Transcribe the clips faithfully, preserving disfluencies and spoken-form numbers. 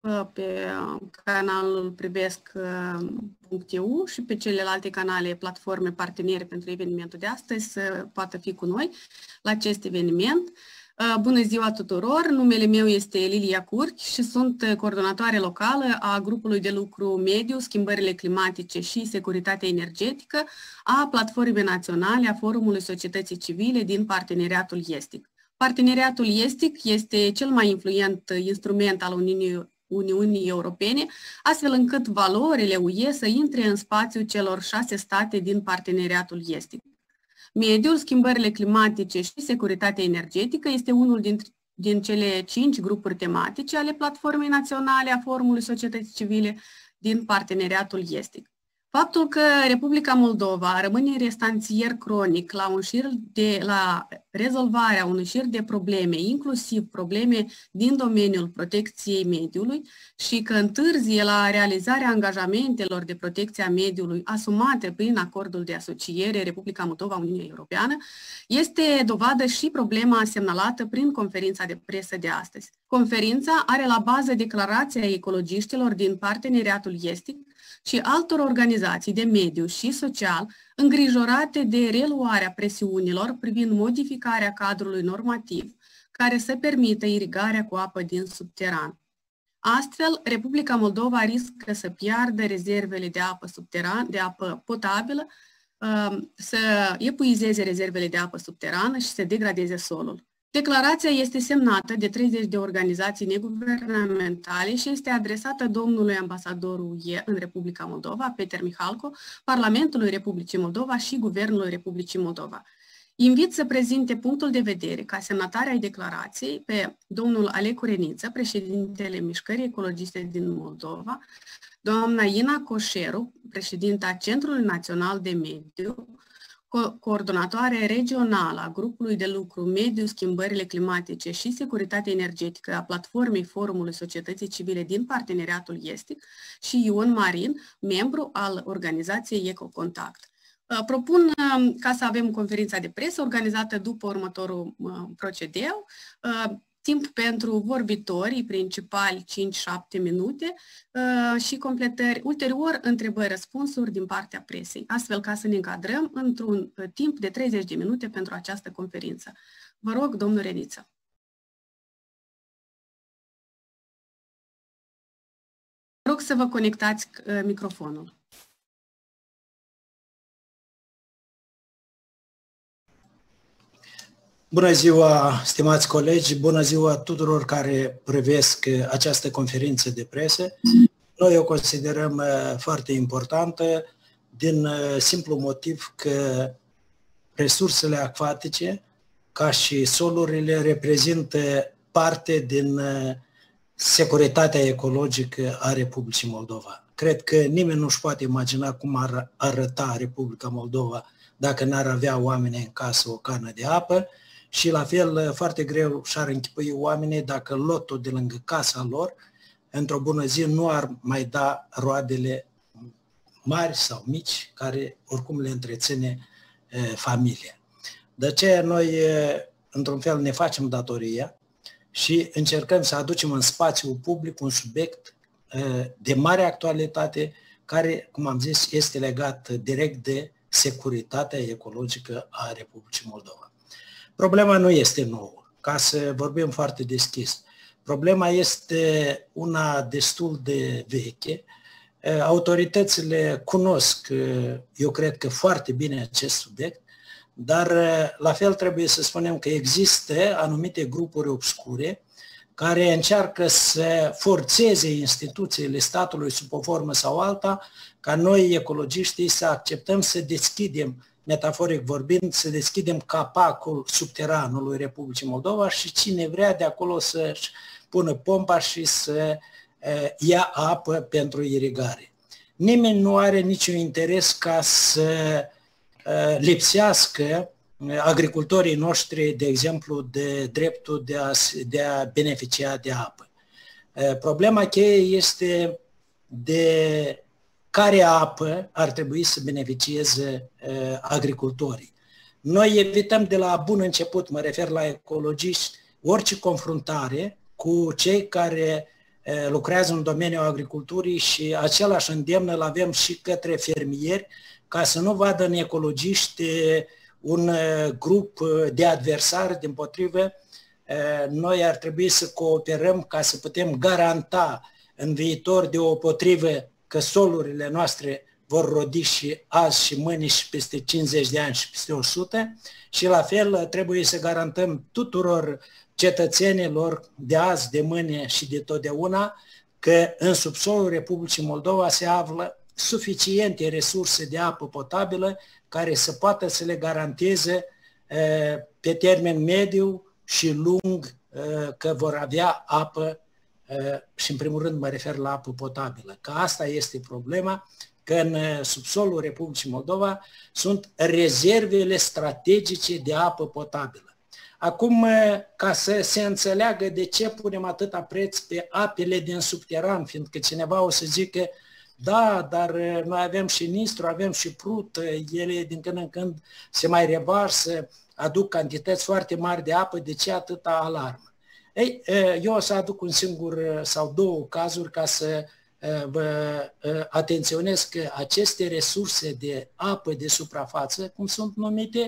pe canalul privesc punct e u și pe celelalte canale, platforme partenere pentru evenimentul de astăzi să poată fi cu noi la acest eveniment. Bună ziua tuturor! Numele meu este Lilia Curchi și sunt coordonatoare locală a grupului de lucru mediu, schimbările climatice și securitatea energetică a Platformei Naționale a Forumului Societății Civile din Parteneriatul Estic. Parteneriatul Estic este cel mai influent instrument al Uniunii Uniunii Europene, astfel încât valorile U E să intre în spațiul celor șase state din Parteneriatul Estic. Mediul, schimbările climatice și securitatea energetică este unul din, din cele cinci grupuri tematice ale Platformei Naționale a Forumului Societății Civile din Parteneriatul Estic. Faptul că Republica Moldova rămâne restanțier cronic la, un șir de, la rezolvarea unui șir de probleme, inclusiv probleme din domeniul protecției mediului și că întârzie la realizarea angajamentelor de protecție a mediului asumate prin acordul de asociere Republica Moldova-Uniunea Europeană, este dovadă și problema semnalată prin conferința de presă de astăzi. Conferința are la bază declarația ecologiștilor din Parteneriatul Estic și altor organizații de mediu și social îngrijorate de reluarea presiunilor privind modificarea cadrului normativ care să permită irigarea cu apă din subteran. Astfel, Republica Moldova riscă să piardă rezervele de apă subteran, de apă potabilă, să epuizeze rezervele de apă subterană și să degradeze solul. Declarația este semnată de treizeci de organizații neguvernamentale și este adresată domnului ambasadorul U E în Republica Moldova, Peter Mihalco, Parlamentului Republicii Moldova și Guvernului Republicii Moldova. Invit să prezinte punctul de vedere ca semnatare ai declarației pe domnul Alecu Reniță, președintele Mișcării Ecologiste din Moldova, doamna Ina Coșeru, președinta Centrului Național de Mediu, coordonatoare regională a grupului de lucru Mediu, Schimbările Climatice și Securitatea Energetică a Platformei Forumului Societății Civile din Parteneriatul Estic și Ion Marin, membru al organizației Ecocontact. Propun ca să avem conferința de presă organizată după următorul procedeu, timp pentru vorbitorii principali cinci șapte minute și completări, ulterior întrebări-răspunsuri din partea presei, astfel ca să ne încadrăm într-un timp de treizeci de minute pentru această conferință. Vă rog, domnul Reniță. Vă rog să vă conectați microfonul. Bună ziua, stimați colegi, bună ziua tuturor care privesc această conferință de presă. Noi o considerăm foarte importantă din simplu motiv că resursele acvatice, ca și solurile, reprezintă parte din securitatea ecologică a Republicii Moldova. Cred că nimeni nu-și poate imagina cum ar arăta Republica Moldova dacă n-ar avea oameni în casă o cană de apă. Și la fel, foarte greu și-ar închipui oamenii dacă lotul de lângă casa lor, într-o bună zi, nu ar mai da roadele mari sau mici, care oricum le întreține e, familia. De aceea noi, e, într-un fel, ne facem datoria și încercăm să aducem în spațiul public un subiect e, de mare actualitate, care, cum am zis, este legat direct de securitatea ecologică a Republicii Moldova. Problema nu este nouă, ca să vorbim foarte deschis. Problema este una destul de veche. Autoritățile cunosc, eu cred că foarte bine acest subiect, dar la fel trebuie să spunem că există anumite grupuri obscure care încearcă să forțeze instituțiile statului sub o formă sau alta, ca noi, ecologiștii, să acceptăm să deschidem, metaforic vorbind, să deschidem capacul subteranului Republicii Moldova și cine vrea de acolo să-și pună pompa și să ia apă pentru irigare. Nimeni nu are niciun interes ca să lipsească agricultorii noștri, de exemplu, de dreptul de a, de a beneficia de apă. Problema cheie este de care apă ar trebui să beneficieze agricultorii. Noi evităm de la bun început, mă refer la ecologiști, orice confruntare cu cei care lucrează în domeniul agriculturii și același îndemn îl avem și către fermieri, ca să nu vadă în ecologiști un grup de adversari, dimpotrivă, noi ar trebui să cooperăm ca să putem garanta în viitor deopotrivă că solurile noastre vor rodi și azi și mâine și peste cincizeci de ani și peste o sută și la fel trebuie să garantăm tuturor cetățenilor de azi, de mâine și de totdeauna că în subsolul Republicii Moldova se află suficiente resurse de apă potabilă care să poată să le garanteze pe termen mediu și lung că vor avea apă și în primul rând mă refer la apă potabilă, că asta este problema, că în subsolul Republicii Moldova sunt rezervele strategice de apă potabilă. Acum, ca să se înțeleagă de ce punem atâta preț pe apele din subteran, fiindcă cineva o să zică, da, dar noi avem și nistru, avem și prut, ele din când în când se mai revarsă, aduc cantități foarte mari de apă, de ce atâta alarmă? Ei, eu o să aduc un singur sau două cazuri ca să vă atenționez că aceste resurse de apă de suprafață, cum sunt numite,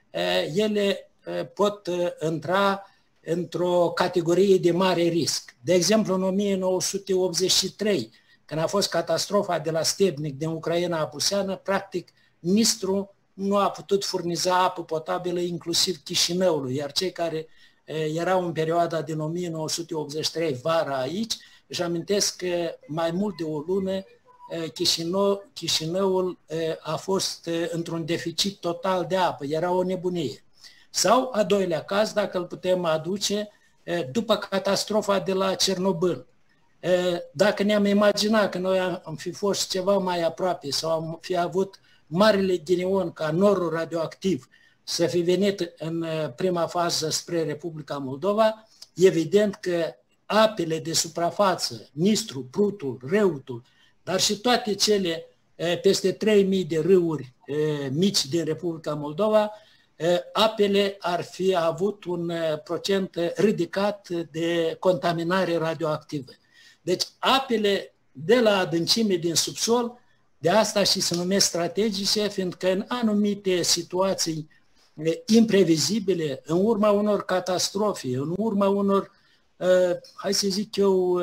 ele pot intra într-o categorie de mare risc. De exemplu, în o mie nouă sute optzeci și trei, când a fost catastrofa de la Stebnic din Ucraina apuseană, practic Nistru nu a putut furniza apă potabilă inclusiv Chișinăului, iar cei care erau în perioada din o mie nouă sute optzeci și trei vara aici, își amintesc că mai mult de o lună Chișinău, Chișinăul a fost într-un deficit total de apă, era o nebunie. Sau, a doilea caz, dacă îl putem aduce, după catastrofa de la Cernobâl. Dacă ne-am imaginat că noi am fi fost ceva mai aproape sau am fi avut marele ghinion ca norul radioactiv să fi venit în prima fază spre Republica Moldova, evident că apele de suprafață, Nistru, Prutul, Reutul, dar și toate cele peste trei mii de râuri mici din Republica Moldova, apele ar fi avut un procent ridicat de contaminare radioactivă. Deci apele de la adâncime din subsol, de asta și se numesc strategice, fiindcă în anumite situații imprevizibile, în urma unor catastrofe, în urma unor, hai să zic eu,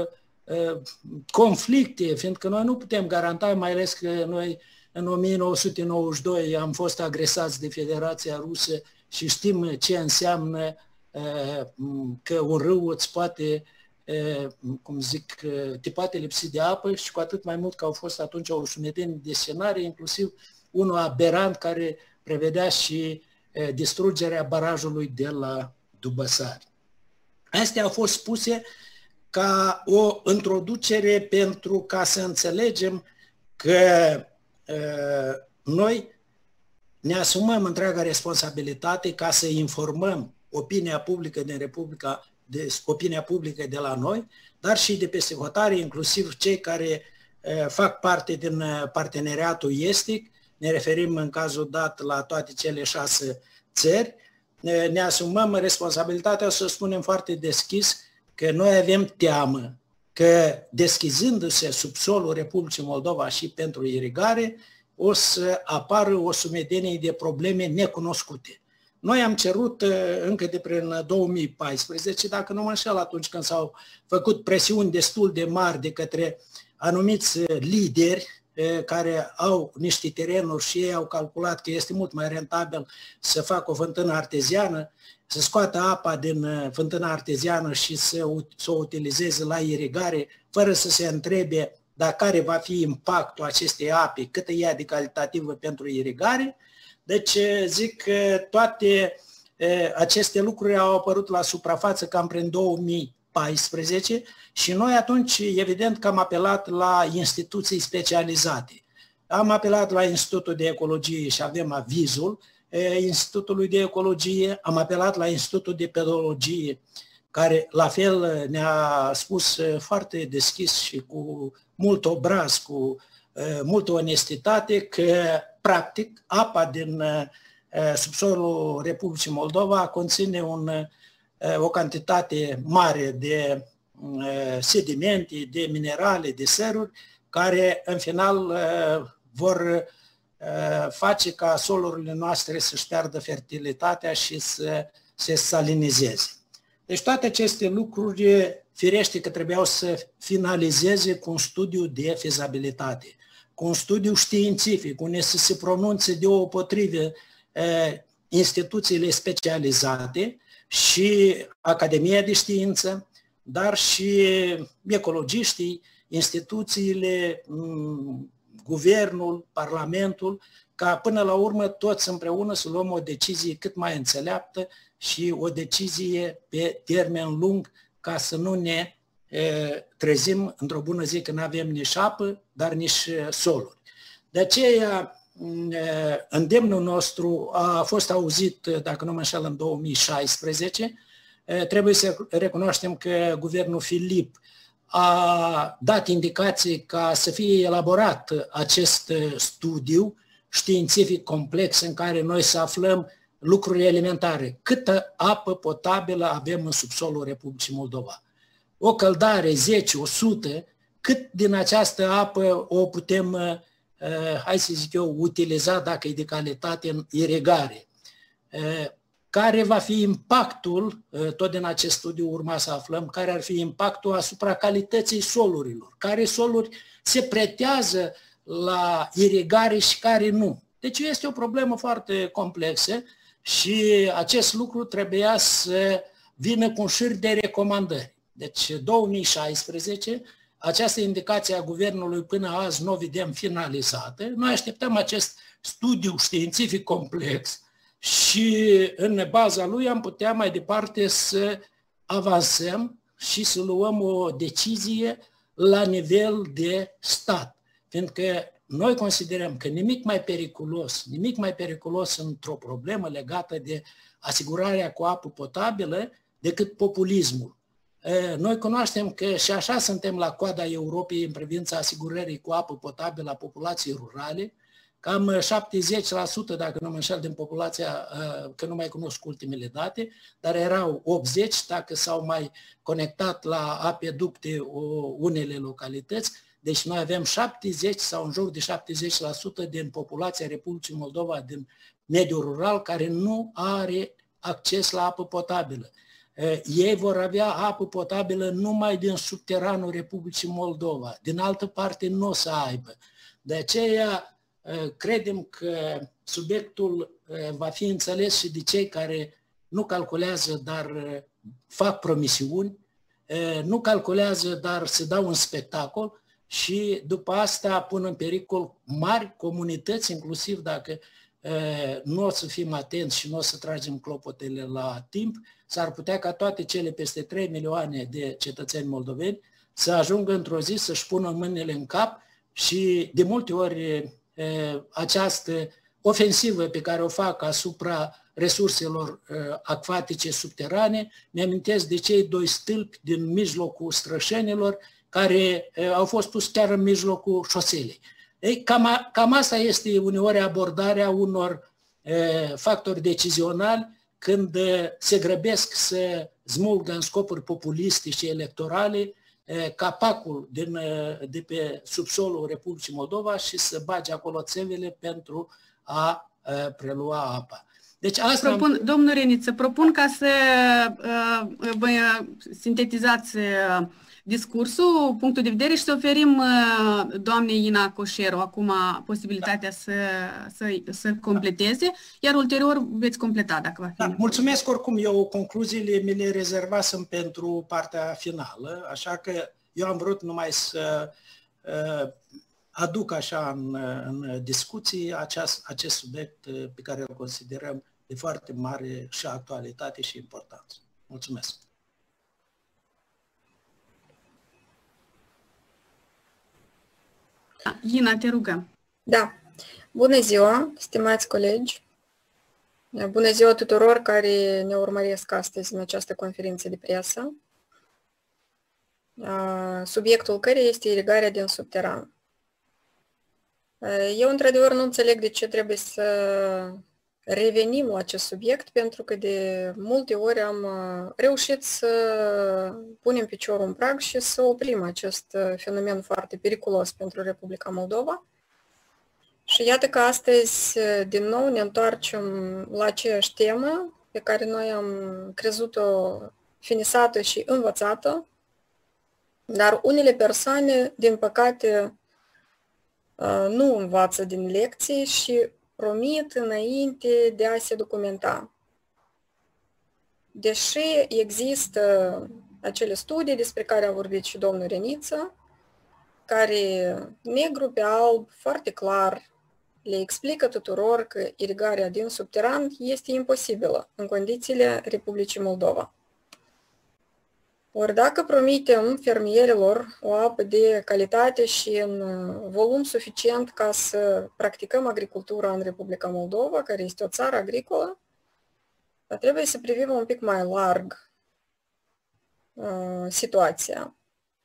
conflicte, fiindcă noi nu putem garanta, mai ales că noi în o mie nouă sute nouăzeci și doi am fost agresați de Federația Rusă și știm ce înseamnă că un râu îți poate, cum zic, te poate lipsi de apă și cu atât mai mult că au fost atunci o sumedenie de scenarii, inclusiv unul aberant care prevedea și distrugerea barajului de la Dubăsari. Astea au fost spuse ca o introducere pentru ca să înțelegem că uh, noi ne asumăm întreaga responsabilitate ca să informăm opinia publică din Republica, de, opinia publică de la noi, dar și de peste hotare, inclusiv cei care uh, fac parte din parteneriatul estic, ne referim în cazul dat la toate cele șase țări, ne, ne asumăm responsabilitatea să spunem foarte deschis că noi avem teamă că deschizându-se subsolul Republicii Moldova și pentru irigare, o să apară o sumedenie de probleme necunoscute. Noi am cerut încă de prin două mii paisprezece, dacă nu mă înșel, atunci când s-au făcut presiuni destul de mari de către anumiți lideri care au niște terenuri și ei au calculat că este mult mai rentabil să facă o fântână arteziană, să scoată apa din fântâna arteziană și să, să o utilizeze la irigare, fără să se întrebe dacă care va fi impactul acestei ape, cât e ea de calitativă pentru irigare. Deci zic că toate aceste lucruri au apărut la suprafață cam prin două mii paisprezece și noi atunci evident că am apelat la instituții specializate. Am apelat la Institutul de Ecologie și avem avizul Institutului de Ecologie, am apelat la Institutul de Pedologie, care la fel ne-a spus foarte deschis și cu mult obraz, cu multă onestitate, că practic apa din subsolul Republicii Moldova conține un, o cantitate mare de sedimente, de minerale, de săruri, care în final vor face ca solurile noastre să-și piardă fertilitatea și să se salinizeze. Deci toate aceste lucruri, firește că trebuiau să finalizeze cu un studiu de fezabilitate, cu un studiu științific, unde să se pronunțe deopotrivă instituțiile specializate și Academia de Știință, dar și ecologiștii, instituțiile, guvernul, parlamentul, ca până la urmă toți împreună să luăm o decizie cât mai înțeleaptă și o decizie pe termen lung, ca să nu ne trezim într-o bună zi că nu avem nici apă, dar nici soluri. De aceea, îndemnul nostru a fost auzit, dacă nu mă înșel, în două mii șaisprezece. Trebuie să recunoaștem că guvernul Filip a dat indicații ca să fie elaborat acest studiu științific complex în care noi să aflăm lucruri elementare. Câtă apă potabilă avem în subsolul Republicii Moldova? O căldare zece, o sută, cât din această apă o putem, hai să zic eu, utiliza dacă e de calitate în irigare? Care va fi impactul, tot din acest studiu urma să aflăm, care ar fi impactul asupra calității solurilor, care soluri se pretează la irigare și care nu. Deci este o problemă foarte complexă și acest lucru trebuia să vină cu un șir de recomandări. Deci două mii șaisprezece, această indicație a guvernului până azi nu o vedem finalizată. Noi așteptăm acest studiu științific complex și în baza lui am putea mai departe să avansăm și să luăm o decizie la nivel de stat. Fiindcă noi considerăm că nimic mai periculos, nimic mai periculos într-o problemă legată de asigurarea cu apă potabilă decât populismul. Noi cunoaștem că și așa suntem la coada Europei în privința asigurării cu apă potabilă a populației rurale. Cam șaptezeci la sută, dacă nu mă înșel, din populația, că nu mai cunosc ultimele date, dar erau optzeci la sută dacă s-au mai conectat la apeducte unele localități. Deci noi avem șaptezeci sau în jur de șaptezeci la sută din populația Republicii Moldova, din mediul rural, care nu are acces la apă potabilă. Ei vor avea apă potabilă numai din subteranul Republicii Moldova. Din altă parte nu o să aibă. De aceea credem că subiectul va fi înțeles și de cei care nu calculează, dar fac promisiuni, nu calculează, dar se dau un spectacol și după asta pun în pericol mari comunități, inclusiv dacă nu o să fim atenți și nu o să tragem clopotele la timp, s-ar putea ca toate cele peste trei milioane de cetățeni moldoveni să ajungă într-o zi să-și pună mâinile în cap și de multe ori această ofensivă pe care o fac asupra resurselor acvatice subterane, mi-amintesc de cei doi stâlpi din mijlocul Strășenilor care au fost pus chiar în mijlocul șoselei. Ei, cam, cam asta este uneori abordarea unor e, factori decizionali când e, se grăbesc să smulgă în scopuri populiste și electorale e, capacul din, e, de pe subsolul Republicii Moldova și să bage acolo țevele pentru a e, prelua apa. Deci asta propun, am... Domnul Reniță, propun ca să uh, uh, sintetizați uh, discursul, punctul de vedere și să oferim uh, doamnei Ina Coșeru acum posibilitatea să, să, să completeze, iar ulterior veți completa dacă va fi. Da, mulțumesc oricum, eu concluziile mi le rezervasem pentru partea finală, așa că eu am vrut numai să uh, aduc așa în, în discuții acest, acest subiect pe care îl considerăm de foarte mare și actualitate și importanță. Mulțumesc! Ina, te rugăm. Da. Bună ziua, stimați colegi! Bună ziua tuturor care ne urmăresc astăzi în această conferință de presă, subiectul căreia este irigarea din subteran. Eu, într-adevăr, nu înțeleg de ce trebuie să revenim la acest subiect pentru că de multe ori am reușit să punem piciorul în prag și să oprim acest fenomen foarte periculos pentru Republica Moldova. Și iată că astăzi, din nou, ne întoarcem la aceeași temă pe care noi am crezut-o finisată și învățată, dar unele persoane, din păcate, nu învață din lecții și promit înainte de a se documenta. Deși există acele studii despre care a vorbit și domnul Reniță, care negru pe alb, foarte clar, le explică tuturor că irigarea din subteran este imposibilă în condițiile Republicii Moldova. Ori dacă promitem fermierilor o apă de calitate și în volum suficient ca să practicăm agricultura în Republica Moldova, care este o țară agricolă, trebuie să privim un pic mai larg uh, situația.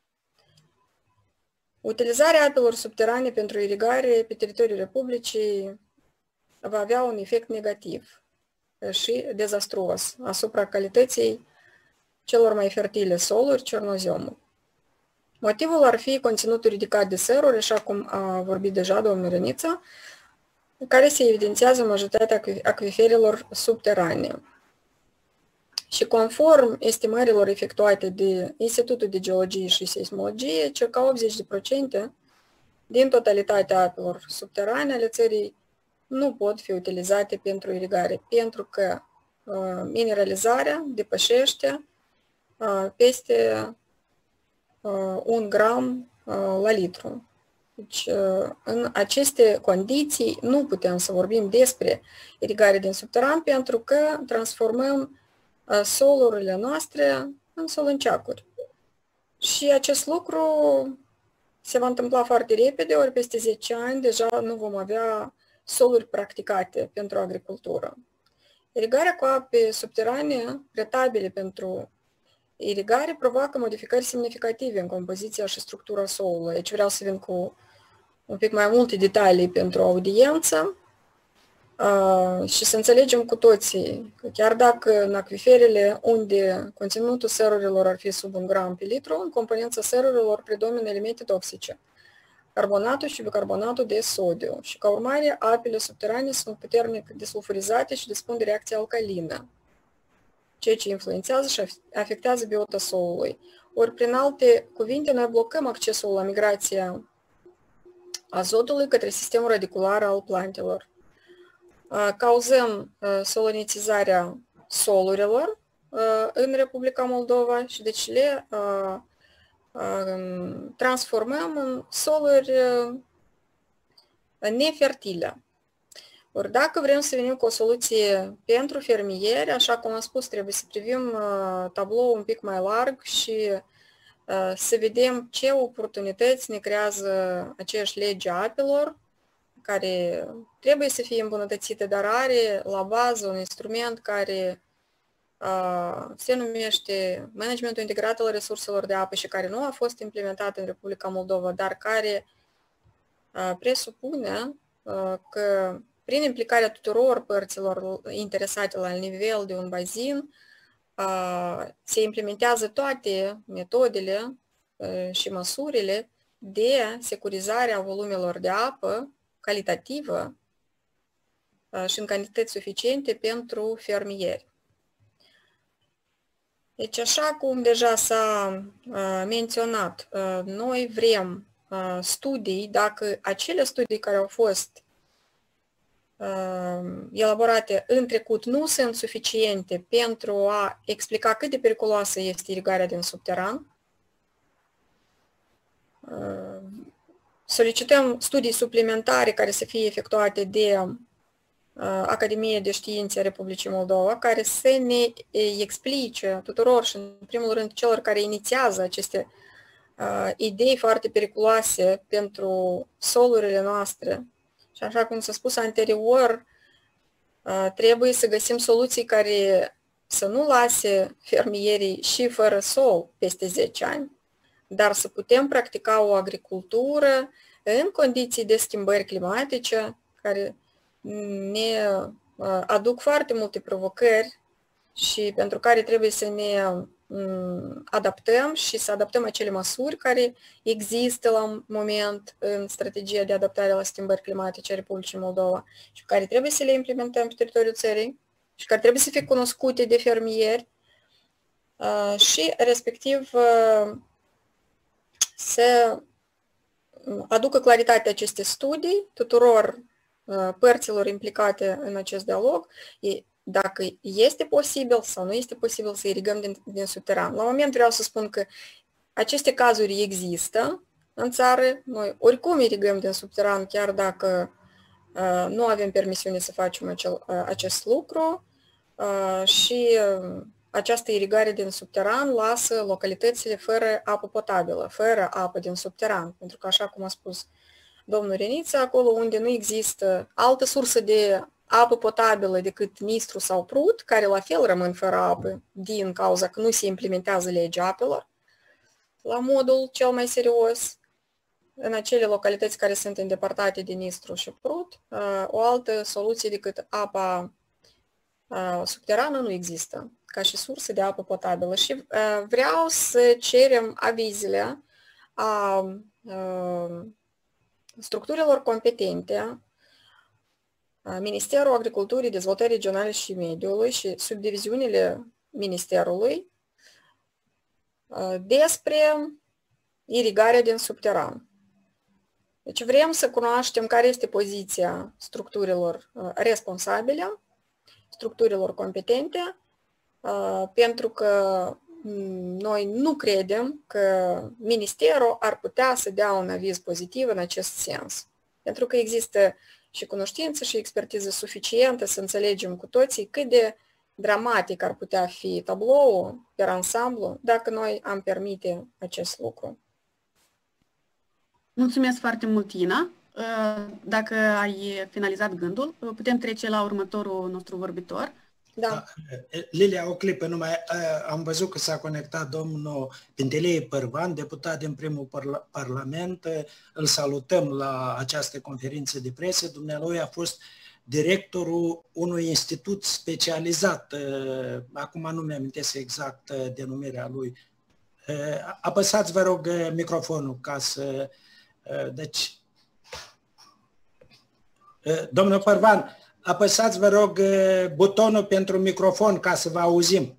Utilizarea apelor subterane pentru irigare pe teritoriul Republicii va avea un efect negativ și dezastruos asupra calității celor mai fertile soluri, cernoziomul. Motivul ar fi conținutul ridicat de seruri, așa cum a vorbit deja domnul Reniță, care se evidențiază în majoritatea acviferelor subterane. Și conform estimărilor efectuate de Institutul de Geologie și Seismologie, circa optzeci la sută din totalitatea apelor subterane ale țării nu pot fi utilizate pentru irigare, pentru că uh, mineralizarea depășește uh, peste uh, un gram uh, la litru. Deci, uh, în aceste condiții nu putem să vorbim despre irigare din subteran, pentru că transformăm solurile noastre în solânceacuri. Și acest lucru se va întâmpla foarte repede, ori peste zece ani deja nu vom avea soluri practicate pentru agricultură. Irigarea cu ape subterane, pretabile pentru irigare, provoacă modificări semnificative în compoziția și structura solului. Aici vreau să vin cu un pic mai multe detalii pentru audiență. Uh, și să înțelegem cu toții că chiar dacă în acviferele unde conținutul serurilor ar fi sub un gram pe litru, în componența serurilor predomină elemente toxice, carbonatul și bicarbonatul de sodiu și ca urmare apele subterane sunt puternic desulfurizate și dispun de reacție alcalină, ceea ce influențează și afectează biota solului. Ori prin alte cuvinte noi blocăm accesul la migrația azotului către sistemul radicular al plantelor. Cauzăm solenizarea solurilor în Republica Moldova și deci le transformăm în soluri nefertile. Ori dacă vrem să venim cu o soluție pentru fermieri, așa cum am spus, trebuie să privim tabloul un pic mai larg și să vedem ce oportunități ne creează aceeași lege a apelor, care trebuie să fie îmbunătățită, dar are la bază un instrument care uh, se numește Managementul Integrat al Resurselor de Apă și care nu a fost implementat în Republica Moldova, dar care uh, presupune uh, că prin implicarea tuturor părților interesate la nivel de un bazin uh, se implementează toate metodele uh, și măsurile de securizare a volumelor de apă calitativă și în cantități suficiente pentru fermieri. Deci, așa cum deja s-a menționat, noi vrem studii, dacă acele studii care au fost elaborate în trecut nu sunt suficiente pentru a explica cât de periculoasă este irigarea din subteran, solicităm studii suplimentare care să fie efectuate de uh, Academia de Științe a Republicii Moldova, care să ne explice tuturor și în primul rând celor care inițiază aceste uh, idei foarte periculoase pentru solurile noastre. Și așa cum s-a spus anterior, uh, trebuie să găsim soluții care să nu lase fermierii și fără sol peste zece ani, dar să putem practica o agricultură în condiții de schimbări climatice care ne aduc foarte multe provocări și pentru care trebuie să ne adaptăm și să adaptăm acele măsuri care există la moment în strategia de adaptare la schimbări climatice a Republicii Moldova și care trebuie să le implementăm pe teritoriul țării și care trebuie să fie cunoscute de fermieri și respectiv să aducă claritate aceste studii tuturor părților implicate în acest dialog, dacă este posibil sau nu este posibil să irigăm din, din subteran. La moment vreau să spun că aceste cazuri există în țară. Noi oricum irigăm din subteran, chiar dacă uh, nu avem permisiune să facem acel, uh, acest lucru uh, și uh, această irigare din subteran lasă localitățile fără apă potabilă, fără apă din subteran, pentru că, așa cum a spus domnul Reniță, acolo unde nu există altă sursă de apă potabilă decât Nistru sau Prut, care la fel rămân fără apă din cauza că nu se implementează legea apelor la modul cel mai serios. În acele localități care sunt îndepărtate de Nistru și Prut, o altă soluție decât apa subterană nu există ca și sursă de apă potabilă. Și vreau să cerem avizele a structurilor competente, Ministerul Agriculturii, Dezvoltării Regionale și Mediului și subdiviziunile Ministerului despre irigarea din subteran. Deci vrem să cunoaștem care este poziția structurilor responsabile, structurilor competente, pentru că noi nu credem că Ministerul ar putea să dea un aviz pozitiv în acest sens. Pentru că există și cunoștință și expertiză suficientă să înțelegem cu toții cât de dramatic ar putea fi tabloul pe ansamblu dacă noi am permite acest lucru. Mulțumesc foarte mult, Ina. Dacă ai finalizat gândul, putem trece la următorul nostru vorbitor. Da. Lilia, o clipă numai. Am văzut că s-a conectat domnul Pintelie Părvan, deputat din primul parla Parlament. Îl salutăm la această conferință de presă. Dumnealui a fost directorul unui institut specializat. Acum nu mi-amintesc exact denumirea lui. Apăsați, vă rog, microfonul ca să... Deci... Domnul Părvan, apăsați, vă rog, butonul pentru microfon ca să vă auzim.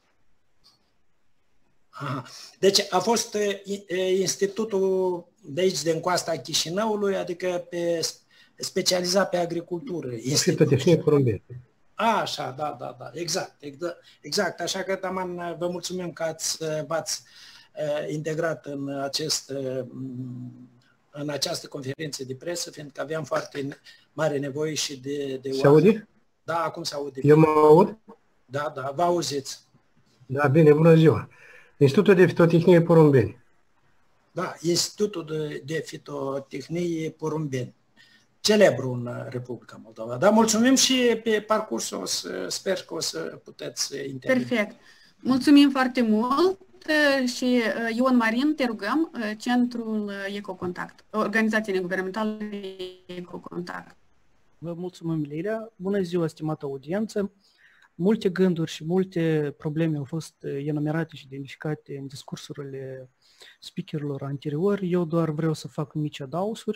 Aha. Deci a fost institutul de aici, din coasta Chișinăului, adică pe, specializat pe agricultură. Institutul Tehnic Porumbeni. Așa, da, da, da, exact, exact, exact. Așa că, Taman, vă mulțumim că ați, v-ați integrat în acest în această conferință de presă, fiindcă aveam foarte mare nevoie și de, de se aude? Da, acum se aude. Eu mă aud? Da, da, vă auziți. Da, bine, bună ziua. Institutul de Fitotehnie Porumbeni. Da, Institutul de, de Fitotehnie Porumbeni. Celebru în Republica Moldova. Da, mulțumim și pe parcursul o să, sper că o să puteți interveni. Perfect. Mulțumim foarte mult. Și Ion Marin, te rugăm, Centrul Ecocontact, organizația neguvernamentală Ecocontact. Vă mulțumim, Lilia. Bună ziua, stimată audiență. Multe gânduri și multe probleme au fost enumerate și identificate în discursurile speakerilor anteriori. Eu doar vreau să fac mici adausuri.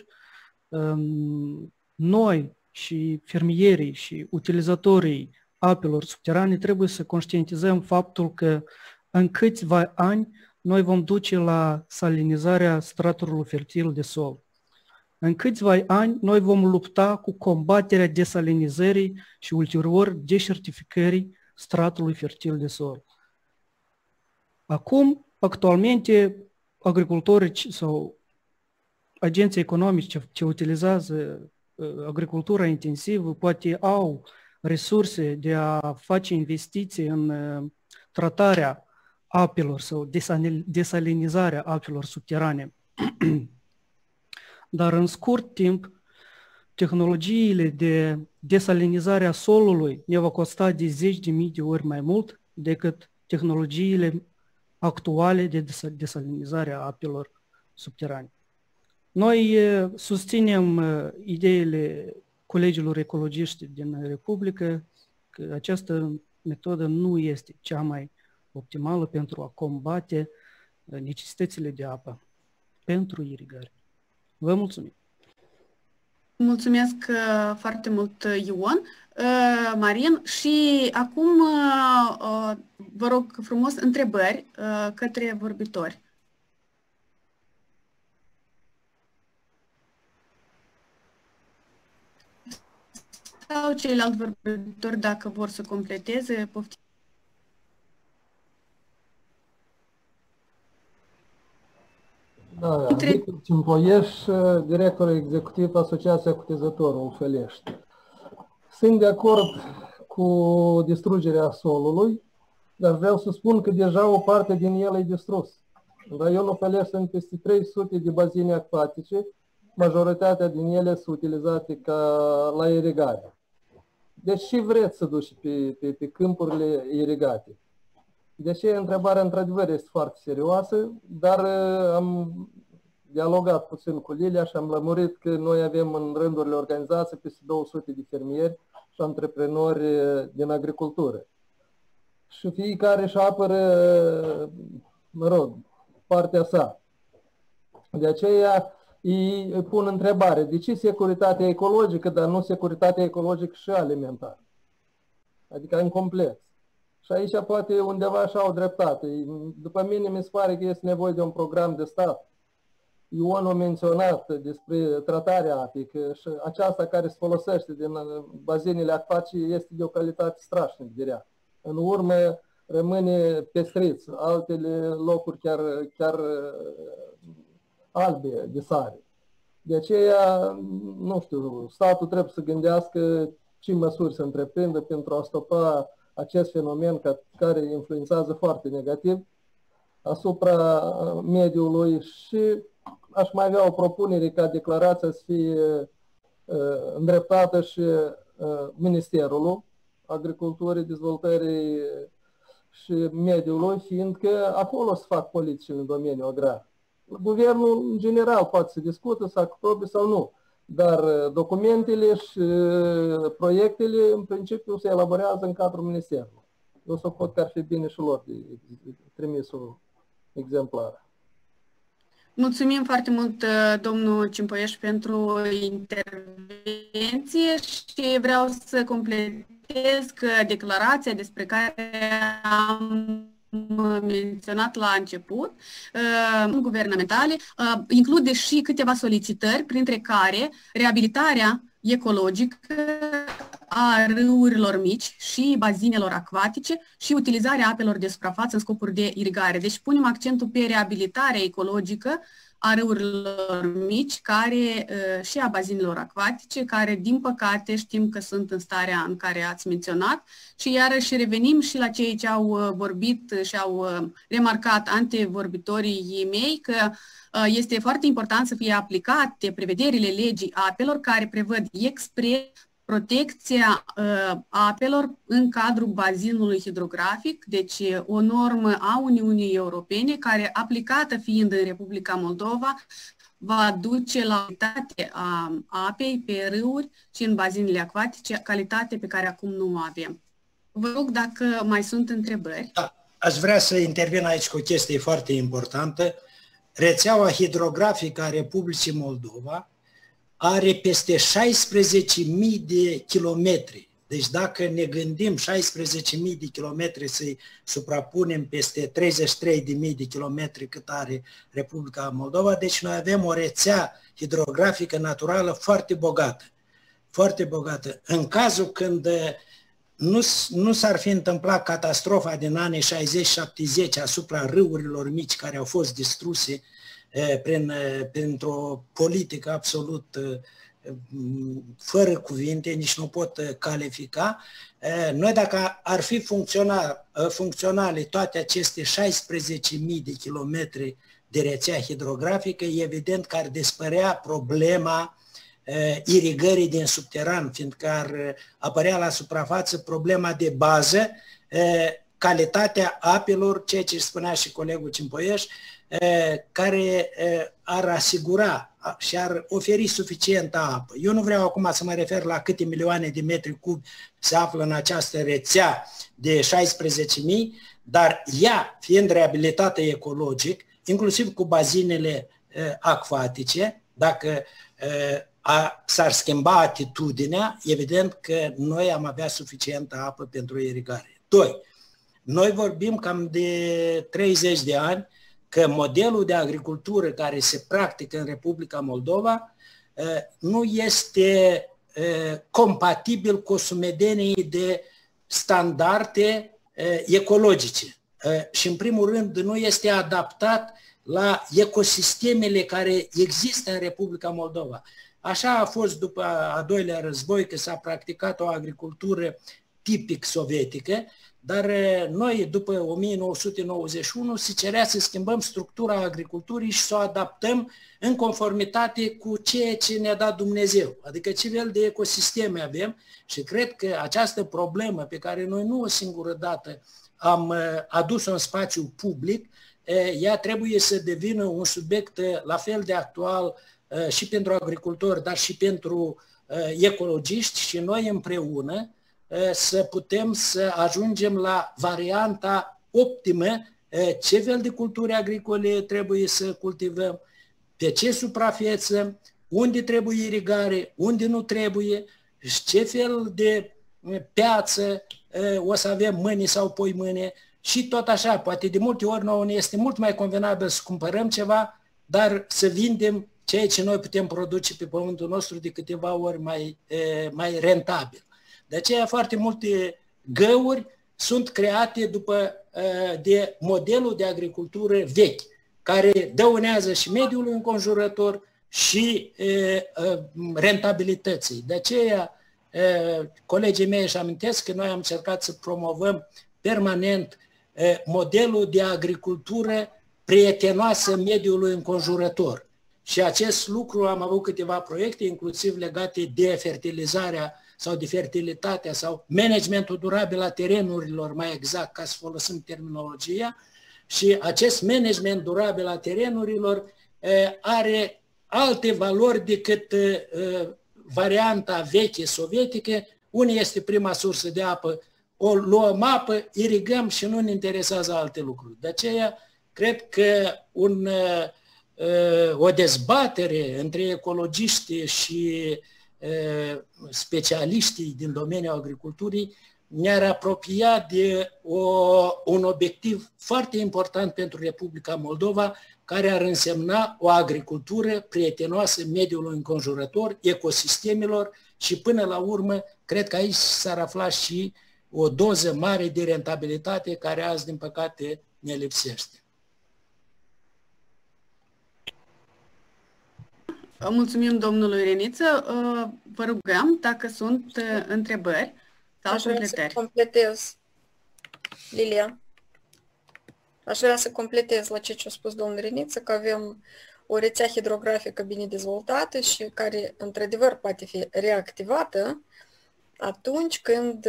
Noi și fermierii și utilizatorii apelor subterane trebuie să conștientizăm faptul că în câțiva ani noi vom duce la salinizarea stratului fertil de sol. În câțiva ani noi vom lupta cu combaterea desalinizării și ulterior deșertificării stratului fertil de sol. Acum, actualmente, agricultorii sau agenții economici ce, ce utilizează agricultura intensivă poate au resurse de a face investiții în tratarea apelor sau desalinizarea apelor subterane. Dar în scurt timp, tehnologiile de desalinizare a solului ne va costa de zeci de mii de ori mai mult decât tehnologiile actuale de desalinizare a apelor subterane. Noi susținem ideile colegilor ecologiști din Republică că această metodă nu este cea mai optimală pentru a combate necesitățile de apă pentru irigare. Vă mulțumim! Mulțumesc foarte mult, Ion, Marin, și acum vă rog frumos întrebări către vorbitori. Sau ceilalți vorbitori, dacă vor să completeze, poftim. Da, Victor Cimpoieș, director executiv Asociația Cutezătorul Ufelești. Sunt de acord cu distrugerea solului, dar vreau să spun că deja o parte din el e distrus. În raionul Ufelești sunt peste trei sute de bazine acvatice, majoritatea din ele sunt utilizate ca la irigare. Deci și vreți să duci pe, pe, pe câmpurile irigate. Deci întrebarea într-adevăr este foarte serioasă, dar am dialogat puțin cu Lilia și am lămurit că noi avem în rândurile organizației peste două sute de fermieri și antreprenori din agricultură. Și fiecare își apără, mă rog, partea sa. De aceea îi pun întrebare, de ce securitatea ecologică, dar nu securitatea ecologică și alimentară? Adică în complet. Și aici poate undeva și au dreptate. După mine mi se pare că este nevoie de un program de stat. Ion a menționat despre tratarea apei, că și aceasta care se folosește din bazinele acvatice este de o calitate strașnic de rea. În urmă rămâne pestriț, altele locuri chiar, chiar albe de sare. De aceea, nu știu, statul trebuie să gândească ce măsuri să întreprindă pentru a stopa acest fenomen care influențează foarte negativ asupra mediului și aș mai avea o propunere ca declarația să fie uh, îndreptată și uh, Ministerului Agriculturii, Dezvoltării și Mediului, fiindcă acolo se fac politici în domeniul agrar. Guvernul, în general, poate să discută, să aprobe sau nu, dar documentele și proiectele, în principiu, se elaborează în cadrul Ministerului. Eu să pot că ar fi bine și lor de trimisul exemplar. Mulțumim foarte mult, domnul Cimpoieș, pentru intervenție și vreau să completez că declarația despre care am menționat la început, uh, guvernamentale, uh, include și câteva solicitări, printre care reabilitarea ecologică a râurilor mici și bazinelor acvatice și utilizarea apelor de suprafață în scopuri de irigare. Deci punem accentul pe reabilitarea ecologică a râurilor mici care, și a bazinelor acvatice, care, din păcate, știm că sunt în starea în care ați menționat. Și iarăși revenim și la cei ce au vorbit și au remarcat antevorbitorii mei, că este foarte important să fie aplicate prevederile legii apelor care prevăd expres protecția uh, apelor în cadrul bazinului hidrografic, deci o normă a Uniunii Europene care, aplicată fiind în Republica Moldova, va duce la calitate a apei pe râuri și în bazinele acvatice, calitate pe care acum nu o avem. Vă rog dacă mai sunt întrebări. Da, aș vrea să intervin aici cu o chestie foarte importantă. Rețeaua hidrografică a Republicii Moldova are peste șaisprezece mii de kilometri. Deci dacă ne gândim șaisprezece mii de kilometri să-i suprapunem peste treizeci și trei de mii de kilometri cât are Republica Moldova, deci noi avem o rețea hidrografică naturală foarte bogată. Foarte bogată. În cazul când nu, nu s-ar fi întâmplat catastrofa din anii șaizeci șaptezeci asupra râurilor mici care au fost distruse prin, printr-o politică absolut fără cuvinte, nici nu pot califica. Noi dacă ar fi funcțional, funcționale toate aceste șaisprezece mii de kilometri de rețea hidrografică, evident că ar dispărea problema irigării din subteran, fiindcă ar apărea la suprafață problema de bază, calitatea apelor, ceea ce spunea și colegul Cimpoieș, care ar asigura și-ar oferi suficientă apă. Eu nu vreau acum să mă refer la câte milioane de metri cubi se află în această rețea de șaisprezece mii, dar ea, fiind reabilitată ecologic, inclusiv cu bazinele uh, acvatice, dacă uh, a, s-ar schimba atitudinea, evident că noi am avea suficientă apă pentru irigare. Doi, noi vorbim cam de treizeci de ani că modelul de agricultură care se practică în Republica Moldova uh, nu este uh, compatibil cu o sumedenie de standarde uh, ecologice. Și în primul rând nu este adaptat la ecosistemele care există în Republica Moldova. Așa a fost după a doilea război, că s-a practicat o agricultură tipic sovietică, dar noi după o mie nouă sute nouăzeci și unu se cerea să schimbăm structura agriculturii și să o adaptăm în conformitate cu ceea ce ne-a dat Dumnezeu, adică ce fel de ecosisteme avem, și cred că această problemă pe care noi nu o singură dată am adus-o în spațiu public, ea trebuie să devină un subiect la fel de actual și pentru agricultori, dar și pentru ecologiști, și noi împreună să putem să ajungem la varianta optimă, ce fel de culturi agricole trebuie să cultivăm, pe ce suprafeță, unde trebuie irigare, unde nu trebuie, și ce fel de piață o să avem mâine sau poi mâine, și tot așa. Poate de multe ori nouă ne este mult mai convenabil să cumpărăm ceva, dar să vindem ceea ce noi putem produce pe pământul nostru de câteva ori mai, mai rentabil. De aceea foarte multe găuri sunt create după, de modelul de agricultură vechi, care dăunează și mediului înconjurător și rentabilității. De aceea colegii mei își amintesc că noi am încercat să promovăm permanent modelul de agricultură prietenoasă mediului înconjurător. Și acest lucru am avut câteva proiecte, inclusiv legate de fertilizarea sau de fertilitatea sau managementul durabil a terenurilor, mai exact, ca să folosim terminologia. Și acest management durabil a terenurilor are alte valori decât varianta veche sovietică. Unii este prima sursă de apă, o luăm apă, irigăm și nu ne interesează alte lucruri. De aceea, cred că un, o dezbatere între ecologiști și specialiștii din domeniul agriculturii ne-ar apropia de o, un obiectiv foarte important pentru Republica Moldova, care ar însemna o agricultură prietenoasă mediului înconjurător, ecosistemelor, și până la urmă, cred că aici s-ar afla și o doză mare de rentabilitate care azi, din păcate, ne lipsește. Mulțumim domnului Reniță. Vă rugăm dacă sunt întrebări sau Aș vrea completări. să completez, Lilia. Aș vrea să completez la ce a spus domnul Reniță, că avem o rețea hidrografică bine dezvoltată și care, într-adevăr, poate fi reactivată atunci când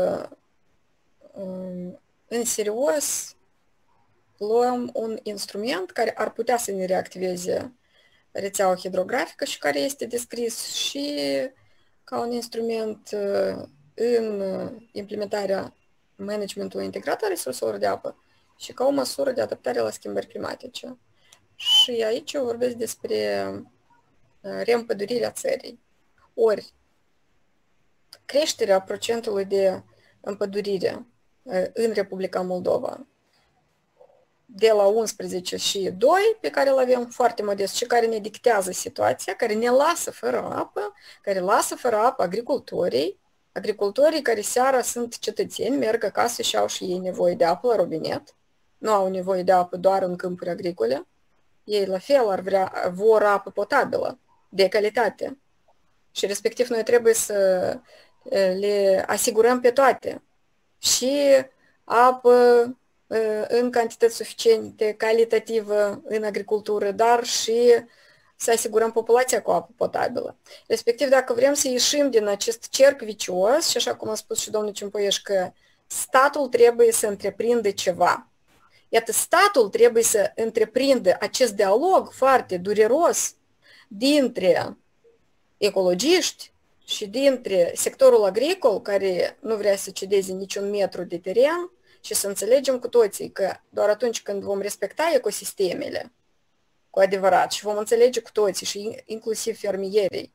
în serios luăm un instrument care ar putea să ne reactiveze rețeaua hidrografică și care este descris și ca un instrument în implementarea managementului integrat a resurselor de apă și ca o măsură de adaptare la schimbări climatice. Și aici eu vorbesc despre reîmpădurirea țării. Ori, creșterea procentului de împădurire în Republica Moldova de la unsprezece și doi, pe care îl avem foarte modest și care ne dictează situația, care ne lasă fără apă, care lasă fără apă agricultorii, agricultorii care seara sunt cetățeni, merg acasă și au și ei nevoie de apă la robinet, nu au nevoie de apă doar în câmpuri agricole, ei la fel ar vrea, vor apă potabilă, de calitate. Și respectiv noi trebuie să le asigurăm pe toate. Și apă în cantități suficiente, calitativă în agricultură, dar și să asigurăm populația cu apă potabilă. Respectiv, dacă vrem să ieșim din acest cerc vicios, și așa cum a spus și domnul Ciumpoieș, că statul trebuie să întreprindă ceva. Iată, statul trebuie să întreprindă acest dialog foarte dureros dintre ecologiști și dintre sectorul agricol, care nu vrea să cedeze niciun metru de teren, și să înțelegem cu toții că doar atunci când vom respecta ecosistemele cu adevărat și vom înțelege cu toții și inclusiv fermierii,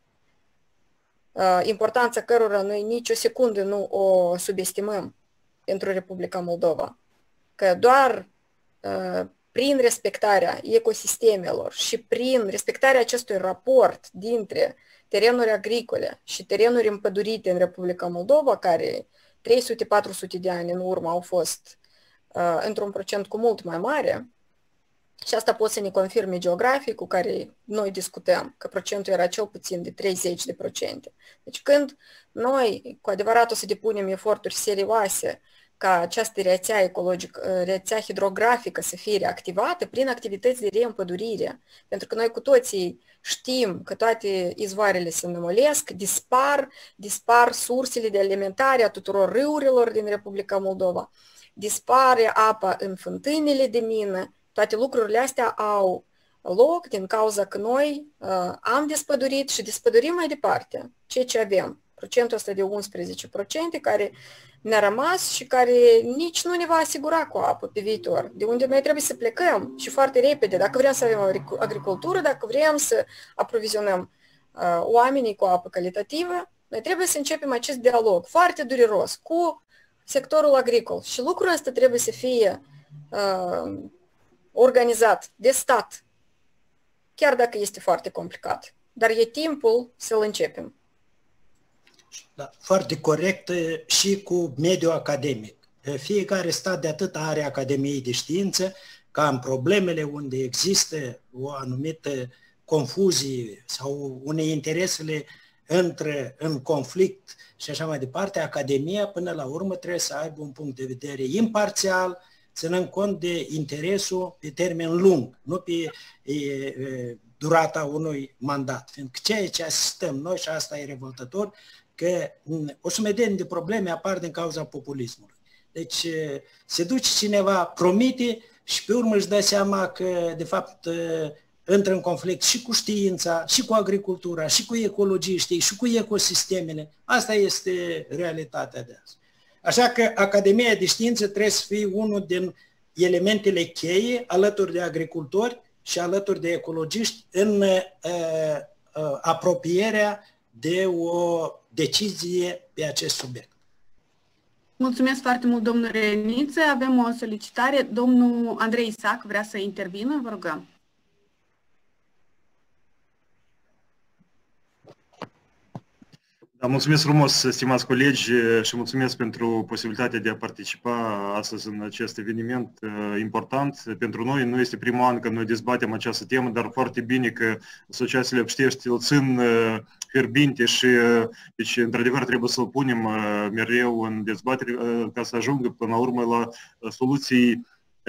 importanța cărora noi nici o secundă nu o subestimăm pentru Republica Moldova, că doar prin respectarea ecosistemelor și prin respectarea acestui raport dintre terenuri agricole și terenuri împădurite în Republica Moldova, care trei sute patru sute de ani în urmă au fost uh, într-un procent cu mult mai mare, și asta pot să ne confirme geografii cu care noi discutăm, că procentul era cel puțin de treizeci de procente. Deci când noi cu adevărat o să depunem eforturi serioase ca această rețea ecologică, rețea hidrografică să fie reactivată prin activități de reîmpădurire, pentru că noi cu toții știm că toate izvoarele se înmolesc, dispar, dispar sursele de alimentare a tuturor râurilor din Republica Moldova, dispare apa în fântânile de mină, toate lucrurile astea au loc din cauza că noi uh, am despădurit și despădurim mai departe ceea ce avem. Procentul ăsta de unsprezece la sută care ne-a rămas și care nici nu ne va asigura cu apă pe viitor, de unde noi trebuie să plecăm și foarte repede, dacă vrem să avem agricultură, dacă vrem să aprovizionăm uh, oamenii cu apă calitativă, noi trebuie să începem acest dialog foarte dureros cu sectorul agricol și lucrul ăsta trebuie să fie uh, organizat de stat, chiar dacă este foarte complicat, dar e timpul să-l începem. Da, foarte corect și cu mediul academic. Fiecare stat de atât are Academiei de Științe, ca în problemele unde există o anumită confuzie sau unei interesele între în conflict și așa mai departe, Academia până la urmă trebuie să aibă un punct de vedere imparțial, ținând cont de interesul pe termen lung, nu pe e, e, durata unui mandat. Fiindcă ceea ce asistăm noi, și asta e revoltător, că o sumedenie de probleme apar din cauza populismului. Deci se duce cineva, promite și pe urmă își dă seama că de fapt intră în conflict și cu știința, și cu agricultura, și cu ecologiștii, și cu ecosistemele. Asta este realitatea de azi. Așa că Academia de Științe trebuie să fie unul din elementele cheie alături de agricultori și alături de ecologiști în uh, uh, apropierea de o decizie pe acest subiect. Mulțumesc foarte mult, domnul Reniță. Avem o solicitare. Domnul Andrei Isac vrea să intervină, vă rugăm. Da, mulțumesc frumos, stimați colegi, și mulțumesc pentru posibilitatea de a participa astăzi în acest eveniment important. Pentru noi nu este primul an când noi dezbatem această temă, dar foarte bine că asociațiile obștești îl țin fierbinte și, deci, într-adevăr, trebuie să-l punem mereu în dezbatere ca să ajungă până la urmă la soluții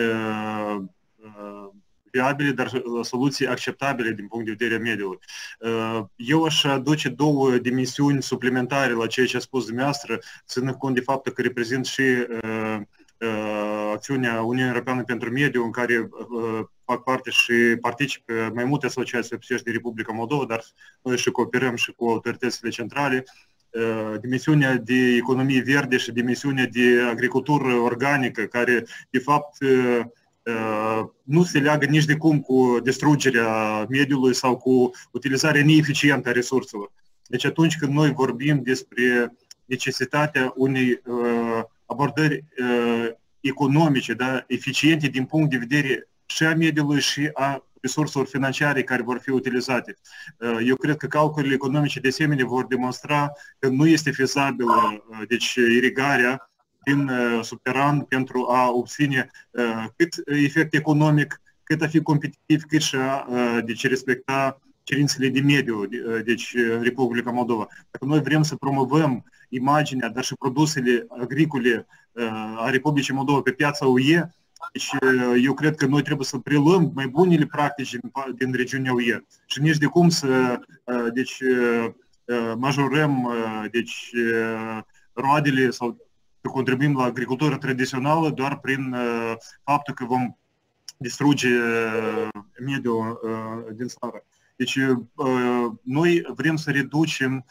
viabile, dar soluții acceptabile din punct de vedere a mediului. Eu aș aduce două dimensiuni suplimentare la ceea ce a spus dumneavoastră, ținând cont de faptul că reprezint și acțiunea Uniunii Europeană pentru Mediu, în care fac parte și particip mai multe asociații obștești din Republica Moldova, dar noi și cooperăm și cu autoritățile centrale. Dimensiunea de economie verde și dimensiunea de agricultură organică, care de fapt nu se leagă nici de cum cu distrugerea mediului sau cu utilizarea neeficientă a resurselor. Deci atunci când noi vorbim despre necesitatea unei uh, abordări uh, economice, da, eficiente din punct de vedere și a mediului și a resurselor financiare care vor fi utilizate. Uh, eu cred că calculele economice de asemenea vor demonstra că nu este fezabilă uh, deci irigarea din uh, subteran pentru a obține uh, cât efect economic, cât a fi competitiv, cât și a uh, deci, respecta cerințele de mediu, uh, deci în Republica Moldova. Dacă noi vrem să promovăm imaginea, dar și produsele agricole uh, a Republicii Moldova pe piața U E, deci uh, eu cred că noi trebuie să preluăm mai bunele practici din, din regiunea U E și nici de cum să uh, deci, uh, majorăm uh, deci, uh, roadele sau să contribuim la agricultura tradițională doar prin uh, faptul că vom distruge uh, mediul uh, din țară. Deci noi vrem să reducem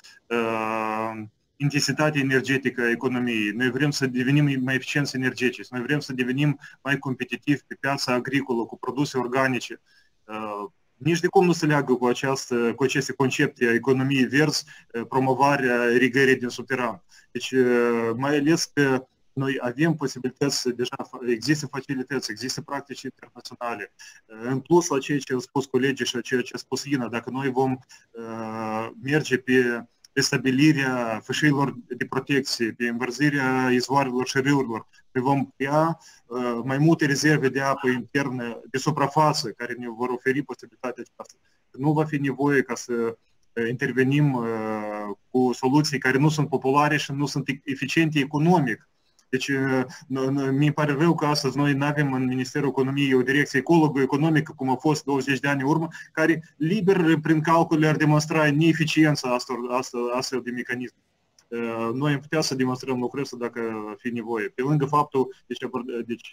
intensitatea energetică a economiei, noi vrem să devenim mai eficienți energetici, noi vrem să devenim mai competitivi pe piața agricolă cu produse organice. Nici de cum nu se leagă cu, această, cu aceste concepte a economiei verzi, promovarea irigării din subteran. Deci, mai ales că noi avem posibilități, deja există facilități, există practici internaționale. În plus la ceea ce au spus colegii și ceea ce a spus Ina, dacă noi vom uh, merge pe restabilirea fâșiilor de protecție, pe învărzirea izvoarelor și râurilor, noi vom crea uh, mai multe rezerve de apă internă, de suprafață, care ne vor oferi posibilitatea aceasta. Nu va fi nevoie ca să intervenim uh, cu soluții care nu sunt populare și nu sunt eficiente economic. Deci, mi pare rău că astăzi noi nu avem în Ministerul Economiei o direcție ecologo-economică, cum a fost douăzeci de ani în urmă, care liber prin calcule ar demonstra neeficiența astfel de mecanisme. Noi am putea să demonstrăm lucrul ăsta dacă fi nevoie. Pe lângă faptul, deci, deci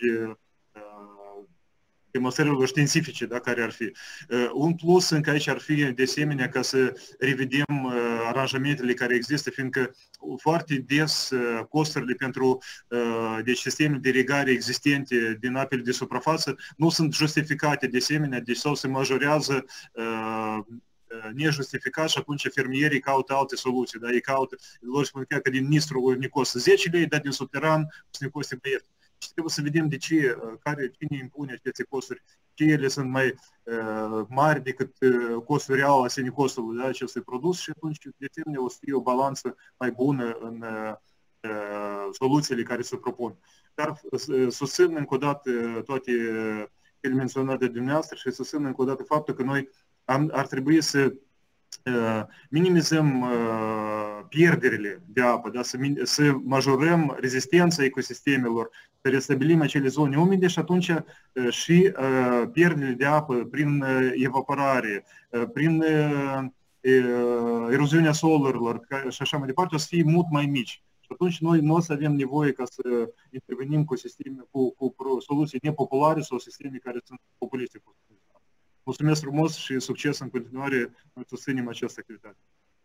demonstrărilor științifice, da, care ar fi. Uh, un plus încă aici ar fi, de asemenea, ca să revedem uh, aranjamentele care există, fiindcă foarte des uh, costurile pentru uh, deci, sistemele de irigare existente din apele de suprafață nu sunt justificate, de asemenea, deci sau se majorează uh, nejustificat și atunci fermierii caută alte soluții, da, ei caută, lor spune că din Nistru ne costă zece lei, dar din subteran ne costă mai ieftin. Și trebuie să vedem de ce, care, cine impune aceste costuri, ce ele sunt mai uh, mari decât uh, costul real a senecostului, da, acestui produs și atunci, de asemenea, o să fie o balanță mai bună în uh, soluțiile care se propun. Dar uh, susțin încă o dată toate cele menționate de dumneavoastră și susțin încă o dată faptul că noi am, ar trebui să uh, minimizăm uh, pierderile de apă, da? să, să majorăm rezistența ecosistemelor, să restabilim acele zone umede și atunci uh, și uh, pierderile de apă prin uh, evaporare, uh, prin uh, uh, eroziunea solurilor și așa mai departe, o să fie mult mai mici. Și atunci noi nu o să avem nevoie ca să intervenim cu, sisteme, cu, cu soluții nepopulare sau sisteme care sunt populiste. Mulțumesc frumos și succes în continuare, noi susținem această activitate.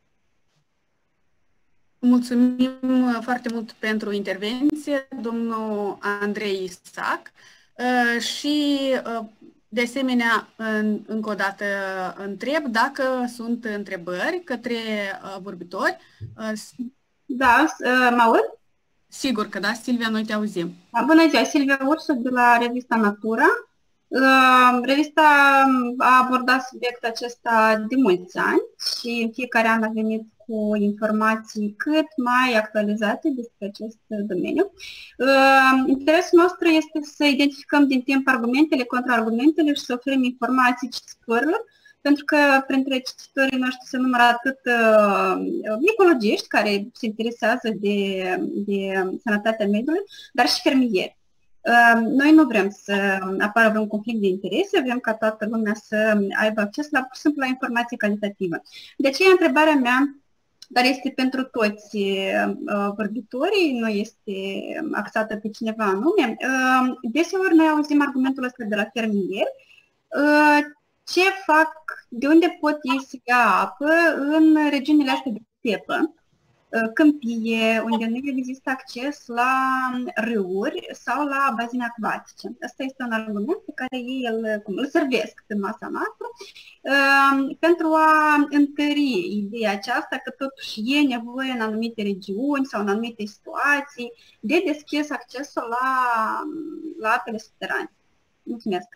Mulțumim foarte mult pentru intervenție, domnul Andrei Isac. Și, de asemenea, încă o dată întreb dacă sunt întrebări către vorbitori. Da, mă aud? Sigur că da, Silvia, noi te auzim. Bună ziua, Silvia Ursu de la revista Natura. Revista a abordat subiectul acesta de mulți ani și în fiecare an a venit cu informații cât mai actualizate despre acest domeniu. Interesul nostru este să identificăm din timp argumentele, contraargumentele și să oferim informații cititorilor, pentru că printre cititorii noștri se numără atât ecologiști care se interesează de, de sănătatea mediului, dar și fermieri. Noi nu vrem să apară vreun conflict de interese, vrem ca toată lumea să aibă acces la, pur și simplu, la informație calitativă. De aceea, întrebarea mea, care este pentru toți vorbitorii, nu este axată pe cineva anume, deseori noi auzim argumentul ăsta de la fermieri, ce fac, de unde pot ei să ia apă în regiunile astea de stepă, câmpie, unde nu există acces la râuri sau la bazine acvatice. Asta este un argument pe care ei îl, cum, îl servesc în masa noastră uh, pentru a întări ideea aceasta că totuși e nevoie în anumite regiuni sau în anumite situații de deschis accesul la, la apele subterane. Mulțumesc!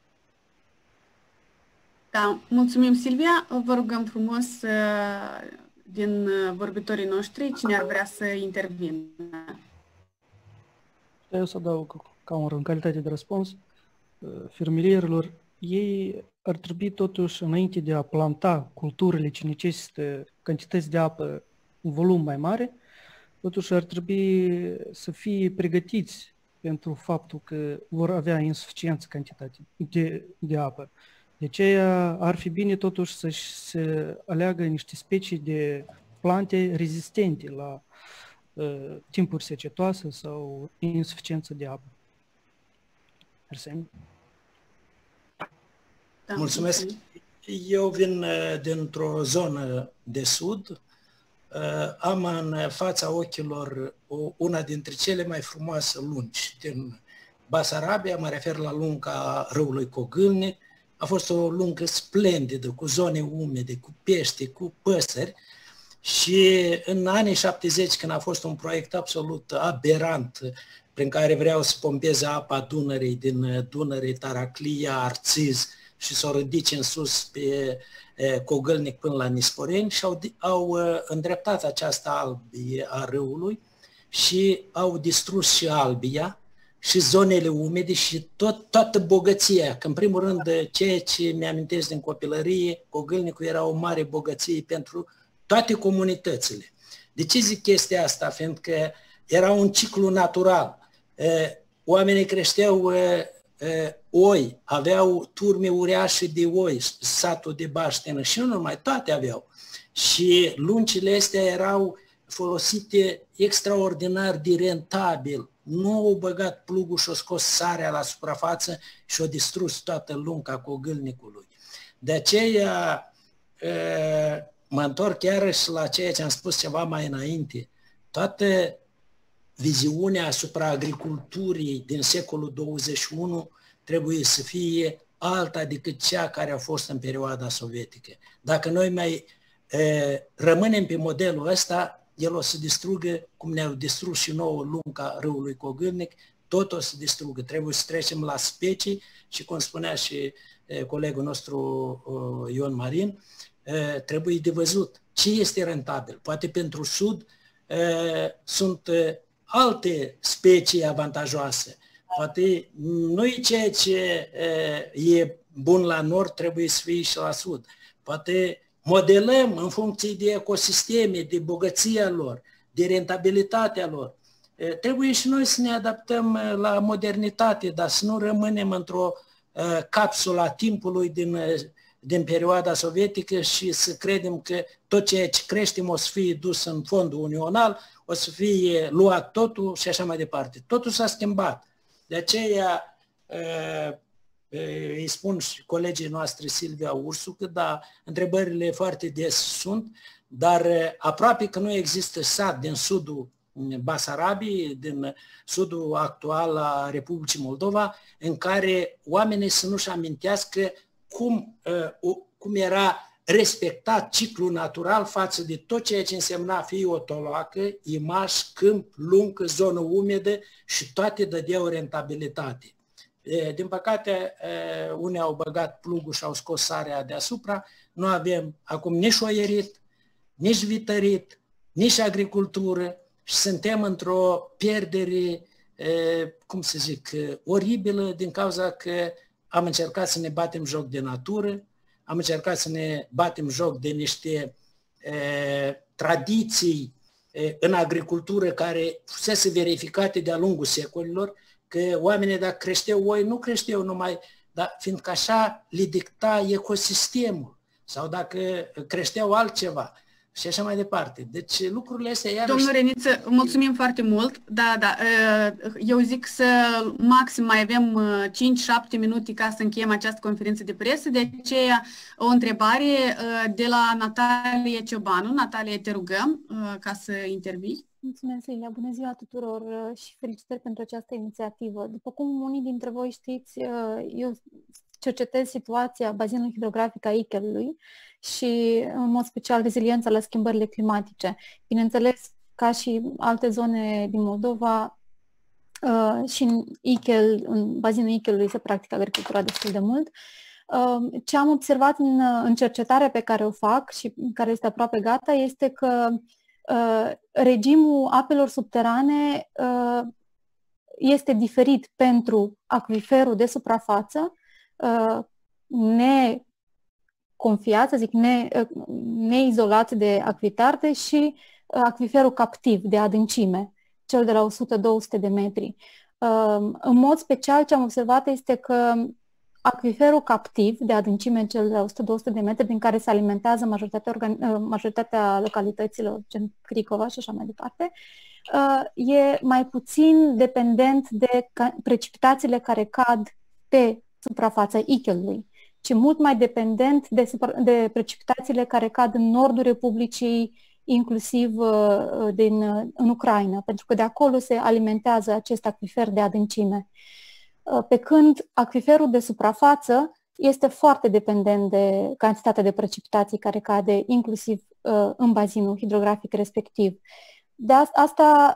Da, mulțumim, Silvia. Vă rugăm frumos uh, din vorbitorii noștri, cine ar vrea să intervină? Eu să adaug ca un, în calitate de răspuns, fermierilor, ei ar trebui totuși, înainte de a planta culturile ce necesită cantități de apă în volum mai mare, totuși ar trebui să fie pregătiți pentru faptul că vor avea insuficiență cantitate de, de apă. De aceea ar fi bine totuși să se aleagă niște specii de plante rezistente la uh, timpuri secetoase sau insuficiență de apă. Mersi. Da, mulțumesc. Eu vin dintr-o zonă de sud, am în fața ochilor una dintre cele mai frumoase lungi din Basarabia, mă refer la lunga râului Cogâlnic. A fost o lungă splendidă, cu zone umede, cu pește, cu păsări. Și în anii șaptezeci, când a fost un proiect absolut aberant, prin care vreau să pompeze apa Dunării, din Dunăre, Taraclia, Arțiz, și să o ridice în sus pe Cogâlnic până la Nisporeni, și au, au îndreptat această albie a râului și au distrus și albia și zonele umede și tot, toată bogăția. Că în primul rând, ceea ce mi-amintesc din copilărie, Cogâlnicul era o mare bogăție pentru toate comunitățile. De ce zic chestia asta? Fiindcă era un ciclu natural. Oamenii creșteau oi, aveau turme uriașe de oi, satul de Baștenă și nu numai, toate aveau. Și lungile astea erau folosite extraordinar de rentabil. Nu au băgat plugul și au scos sarea la suprafață și au distrus toată lunga Cogâlnicului. De aceea mă întorc iarăși la ceea ce am spus ceva mai înainte. Toată viziunea asupra agriculturii din secolul douăzeci și unu trebuie să fie alta decât cea care a fost în perioada sovietică. Dacă noi mai e, rămânem pe modelul ăsta, el o să distrugă, cum ne-au distrus și nouă lunga râului Cogâlnic, tot o să distrugă. Trebuie să trecem la specii și, cum spunea și e, colegul nostru o, Ion Marin, e, trebuie de văzut ce este rentabil. Poate pentru Sud e, sunt e, alte specii avantajoase. Poate nu-i ceea ce e bun la nord, trebuie să fie și la sud. Poate modelăm în funcție de ecosisteme, de bogăția lor, de rentabilitatea lor. Trebuie și noi să ne adaptăm la modernitate, dar să nu rămânem într-o capsulă a timpului din, din perioada sovietică și să credem că tot ceea ce creștem o să fie dus în fondul unional, o să fie luat totul și așa mai departe. Totul s-a schimbat. De aceea îi spun și colegii noastre Silvia Ursu că da, întrebările foarte des sunt, dar aproape că nu există sat din sudul Basarabiei, din sudul actual al Republicii Moldova, în care oamenii să nu-și amintească cum, cum era respectat ciclul natural față de tot ceea ce însemna fie o toloacă, imaș, câmp, lungă, zonă umedă și toate dădeau rentabilitate. Din păcate, unii au băgat plugul și au scos sarea deasupra, nu avem acum nici oierit, nici vitărit, nici agricultură și suntem într-o pierdere, cum să zic, oribilă din cauza că am încercat să ne batem joc de natură, am încercat să ne batem joc de niște e, tradiții e, în agricultură care fusese verificate de-a lungul secolilor, că oamenii dacă creșteau oi, nu creșteau numai, dar fiindcă așa le dicta ecosistemul, sau dacă creșteau altceva și așa mai departe. Deci lucrurile astea iarăși... Domnul Reniță, mulțumim foarte mult. Da, da, eu zic să maxim mai avem cinci șapte minute ca să încheiem această conferință de presă, de aceea o întrebare de la Natalia Ciobanu. Natalia, te rugăm ca să intervii. Mulțumesc, Ilia. Bună ziua tuturor și felicitări pentru această inițiativă. După cum unii dintre voi știți, eu cercetez situația bazinului hidrografic a Ichelului și, în mod special, reziliența la schimbările climatice. Bineînțeles, ca și alte zone din Moldova, și în Ichel, în bazinul Ichelului se practică agricultura destul de mult. Ce am observat în, în cercetarea pe care o fac și care este aproape gata este că regimul apelor subterane este diferit pentru acviferul de suprafață, neconfiat, să zic, ne, neizolat de acvitarde, și acviferul captiv de adâncime, cel de la o sută două sute de metri. În mod special, ce am observat este că acviferul captiv de adâncime, cel de la o sută două sute de metri, din care se alimentează majoritatea, organi- majoritatea localităților, gen Cricova și așa mai departe, e mai puțin dependent de precipitațiile care cad pe suprafața Ichelului, ci mult mai dependent de, de precipitațiile care cad în nordul Republicii, inclusiv din, în Ucraina, pentru că de acolo se alimentează acest aquifer de adâncime. Pe când aquiferul de suprafață este foarte dependent de cantitatea de precipitații care cade, inclusiv în bazinul hidrografic respectiv. De asta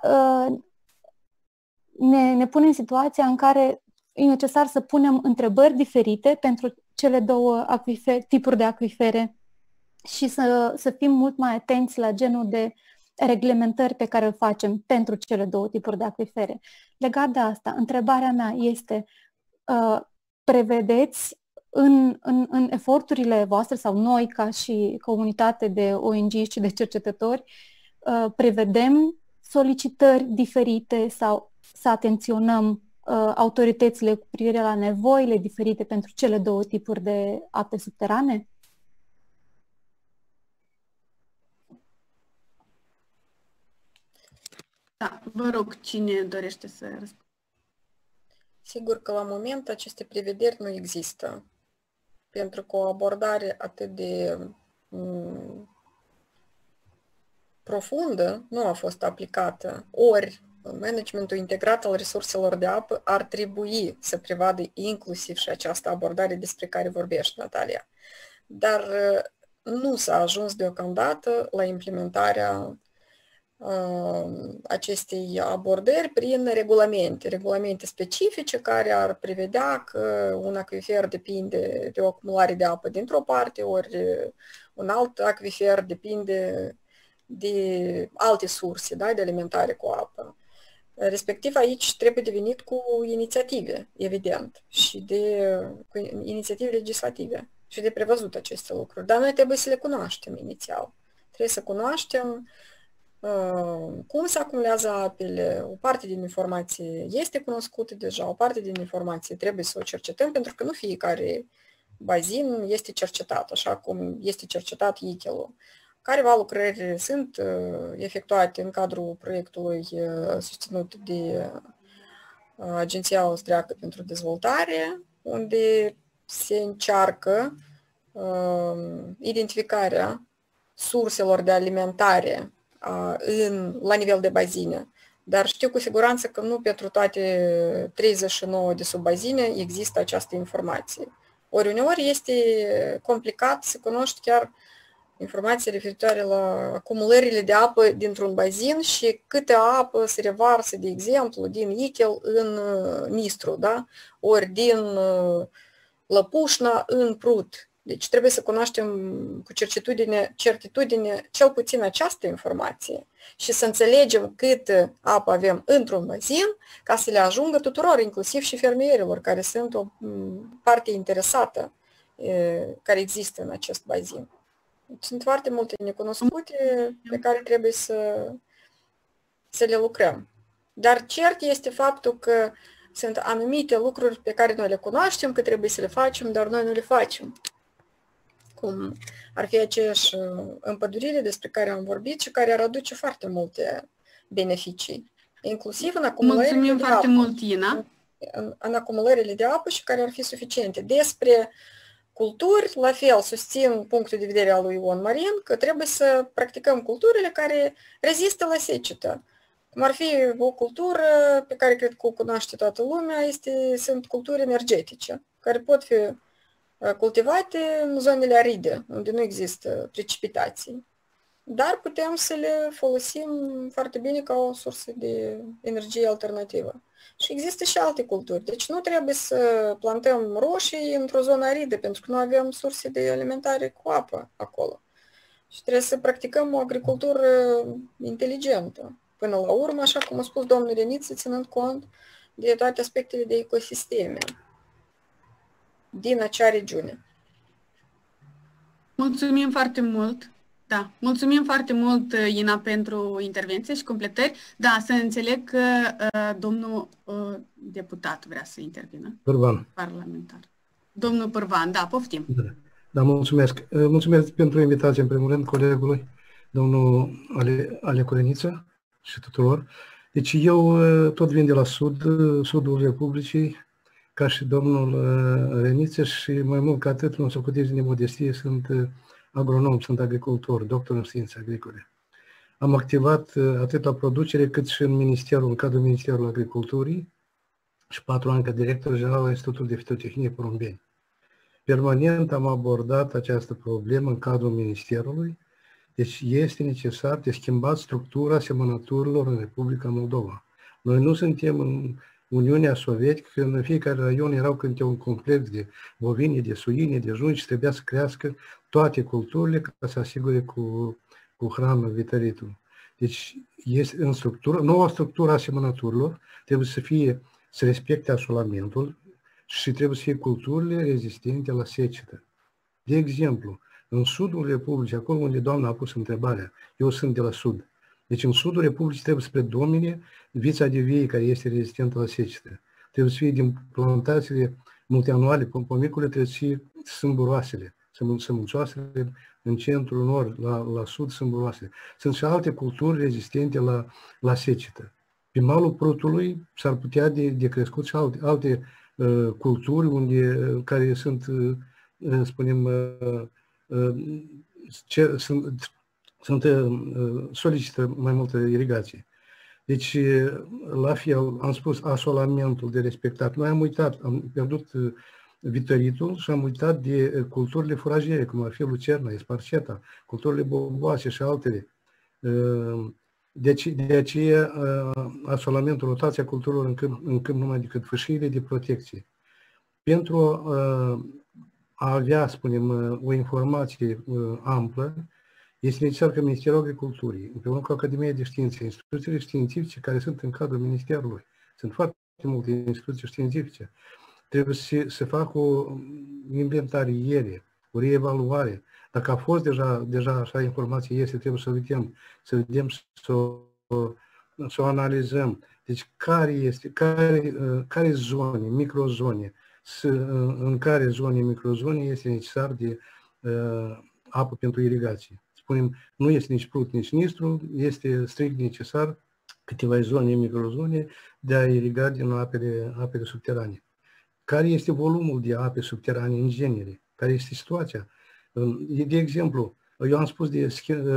ne, ne pune în situația în care e necesar să punem întrebări diferite pentru cele două aquifer, tipuri de acvifere și să, să fim mult mai atenți la genul de reglementări pe care îl facem pentru cele două tipuri de acvifere. Legat de asta, întrebarea mea este, uh, prevedeți în, în, în eforturile voastre sau noi ca și comunitate de O N G și de cercetători, uh, prevedem solicitări diferite sau să atenționăm uh, autoritățile cu privire la nevoile diferite pentru cele două tipuri de ape subterane? Da, vă rog, cine dorește să răspundă? Sigur că la moment aceste prevederi nu există, pentru că o abordare atât de m- profundă nu a fost aplicată. Ori managementul integrat al resurselor de apă ar trebui să prevadă inclusiv și această abordare despre care vorbește Natalia. Dar nu s-a ajuns deocamdată la implementarea acestei abordări prin regulamente, regulamente specifice care ar prevedea că un acvifer depinde de o acumulare de apă dintr-o parte, ori un alt acvifer depinde de alte surse, da, de alimentare cu apă. Respectiv aici trebuie de venit cu inițiative, evident, și de cu inițiative legislative și de prevăzut aceste lucruri. Dar noi trebuie să le cunoaștem inițial. Trebuie să cunoaștem cum se acumulează apele, o parte din informație este cunoscută deja, o parte din informație trebuie să o cercetăm, pentru că nu fiecare bazin este cercetat, așa cum este cercetat I C E L-ul. Careva lucrări sunt efectuate în cadrul proiectului susținut de Agenția Austriacă pentru Dezvoltare, unde se încearcă identificarea surselor de alimentare în, la nivel de bazine. Dar știu cu siguranță că nu pentru toate treizeci și nouă de subbazine există această informație. Ori uneori este complicat să cunoști chiar informații referitoare la acumulările de apă dintr-un bazin și câtă apă se revarsă, de exemplu, din Ichel în Nistru, da? Ori din Lăpușna în Prut. Deci trebuie să cunoaștem cu certitudine, certitudine cel puțin această informație și să înțelegem cât apă avem într-un bazin ca să le ajungă tuturor, inclusiv și fermierilor, care sunt o parte interesată care există în acest bazin. Sunt foarte multe necunoscute pe care trebuie să, să le lucrăm. Dar cert este faptul că sunt anumite lucruri pe care noi le cunoaștem, că trebuie să le facem, dar noi nu le facem. Cum ar fi aceeași împădurire despre care am vorbit și care ar aduce foarte multe beneficii, inclusiv în acumulările Mulțumim de foarte apă, mult, Ina. În, în acumulările de apă și care ar fi suficiente. Despre culturi, la fel, susțin punctul de vedere al lui Ion Marin, că trebuie să practicăm culturile care rezistă la secetă. Cum ar fi o cultură pe care cred că o cunoaște toată lumea, este, sunt culturi energetice, care pot fi cultivate în zonele aride, unde nu există precipitații. Dar putem să le folosim foarte bine ca o sursă de energie alternativă. Și există și alte culturi. Deci nu trebuie să plantăm roșii într-o zonă aridă, pentru că nu avem surse de alimentare cu apă acolo. Și trebuie să practicăm o agricultură inteligentă. Până la urmă, așa cum a spus domnul Reniță, ținând cont de toate aspectele de ecosisteme din acea regiune. Mulțumim foarte mult. Da, mulțumim foarte mult, Ina, pentru intervenție și completări. Da, să înțeleg că uh, domnul uh, deputat vrea să intervină. Pârvan. Parlamentar. Domnul Pârvan, da, poftim. Da, da, mulțumesc. Mulțumesc pentru invitație, în primul rând, colegului, domnul Ale, Ale Coreniță și tuturor. Deci eu tot vin de la sud, sudul Republicii, ca și domnul Reniță și mai mult ca atât, nu s-o cutiți de modestie, sunt agronom, sunt agricultor, doctor în științe agricole. Am activat atât la producere cât și în ministerul, în cadrul Ministerului Agriculturii și patru ani ca director general la Institutul de Fitotehnie Porumbeni. Permanent am abordat această problemă în cadrul Ministerului, deci este necesar de schimbat structura semănăturilor în Republica Moldova. Noi nu suntem în Uniunea Sovietică, când în fiecare raion erau câte un complex de bovine, de suine, de junci și trebuia să crească toate culturile ca să asigure cu, cu hrană vităritul. Deci este în structură, noua structură a semănăturilor trebuie să fie, să respecte asolamentul și trebuie să fie culturile rezistente la secetă. De exemplu, în sudul Republicii, acolo unde doamna a pus întrebarea, eu sunt de la sud. Deci în sudul Republicii trebuie să predomine vița de vie care este rezistentă la secetă. Trebuie să fie din plantațiile multianuale, pomicule, trebuie să fie sâmburoasele, sămânțoasele în centrul nord, la, la sud sâmburoasele. Sunt și alte culturi rezistente la, la secetă. Pe malul Prutului s-ar putea de, de crescut și alte, alte uh, culturi unde, care sunt, uh, spunem, uh, uh, ce, sunt, sunt uh, solicită mai multă irigație. Deci, la fel, am spus, asolamentul de respectat. Noi am uitat, am pierdut uh, vităritul și am uitat de culturile furajere, cum ar fi lucerna, esparceta, culturile boboase și altele. Uh, deci, de aceea, uh, asolamentul, rotația culturilor în câmp, în câmp numai decât fâșiile de protecție. Pentru uh, a avea, spunem, uh, o informație uh, amplă, este necesar ca Ministerul Agriculturii, împreună cu Academia de Științe, instituțiile științifice care sunt în cadrul Ministerului, sunt foarte multe instituții științifice, trebuie să, să facă o inventariere, o reevaluare. Dacă a fost deja, deja așa informație este, trebuie să o vedem, să vedem, să o, să o analizăm. Deci care este, care, care zone, microzone, să, în care zone, microzone este necesar de uh, apă pentru irigație. Spunem, nu este nici Prut, nici Nistru, este strict necesar câteva zone, microzone, de a iriga din apele, apele subterane. Care este volumul de ape subterane în genere? Care este situația? De exemplu, eu am spus de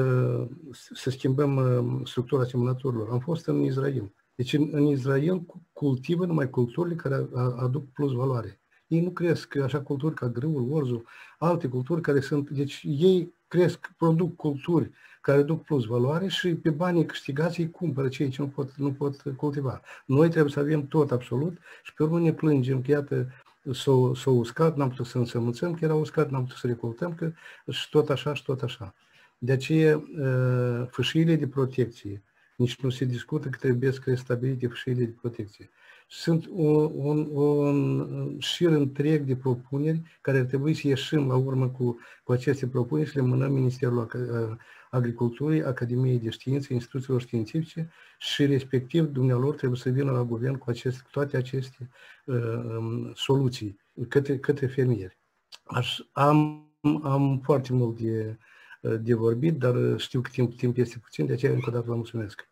să schimbăm structura semănăturilor. Am fost în Israel. Deci în, în Israel cultivă numai culturile care aduc plus valoare. Ei nu cresc așa culturi ca grâul, orzul, alte culturi care sunt... Deci ei cresc, produc culturi care duc plus valoare și pe banii câștigați îi cumpără cei ce nu pot, nu pot cultiva. Noi trebuie să avem tot absolut și pe urmă ne plângem că iată s-o, s-o uscat, n-am putut să însămânțăm, că era uscat, n-am putut să recoltăm, că și tot așa și tot așa. De aceea fâșiile de protecție, nici nu se discută că trebuie să restabilite fâșiile de protecție. Sunt un, un, un șir întreg de propuneri care ar trebui să ieșim la urmă cu, cu aceste propuneri și le mânăm Ministerul Agriculturii, Academiei de Științe, instituțiilor științifice și respectiv dumnealor trebuie să vină la guvern cu aceste, toate aceste uh, soluții către, către fermieri. Aș, am, am foarte mult de, de vorbit, dar știu că timp, timp este puțin, de aceea încă o dată vă mulțumesc.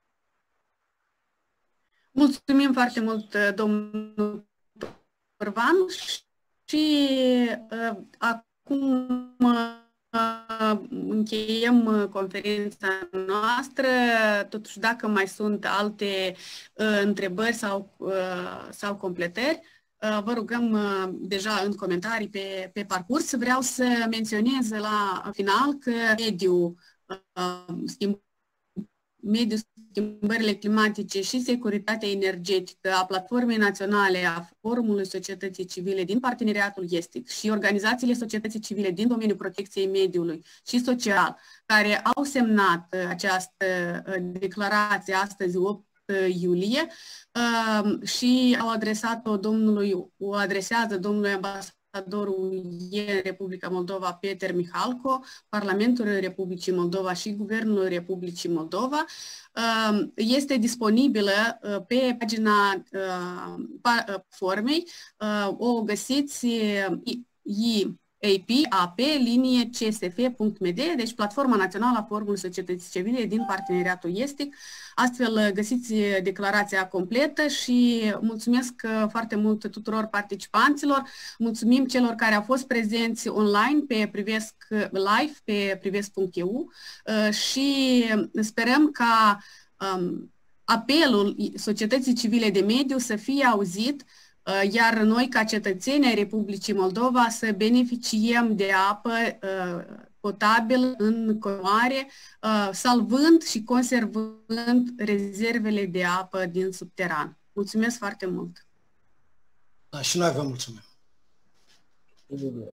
Mulțumim foarte mult, domnul Părvan, și uh, acum uh, încheiem conferința noastră. Totuși, dacă mai sunt alte uh, întrebări sau, uh, sau completări, uh, vă rugăm uh, deja în comentarii pe, pe parcurs. Vreau să menționez la final că mediul uh, schimb mediul, schimbările climatice și securitatea energetică a Platformei Naționale a Forumului Societății Civile din Parteneriatul Estic și organizațiile societății civile din domeniul protecției mediului și social, care au semnat această declarație astăzi, opt iulie, și au adresat-o domnului, o adresează domnului ambasador în Republica Moldova, Peter Mihalco, Parlamentul Republicii Moldova și Guvernul Republicii Moldova. Este disponibilă pe pagina platformei. O găsiți A P, A P, linie C S F punct M D, deci Platforma Națională a Forumului Societății Civile din Parteneriatul Estic. Astfel găsiți declarația completă și mulțumesc foarte mult tuturor participanților. Mulțumim celor care au fost prezenți online pe Privesc live pe privesc punct e u și sperăm ca um, apelul societății civile de mediu să fie auzit, iar noi, ca cetățeni ai Republicii Moldova, să beneficiem de apă potabilă în continuare, salvând și conservând rezervele de apă din subteran. Mulțumesc foarte mult! Da, și noi vă mulțumim!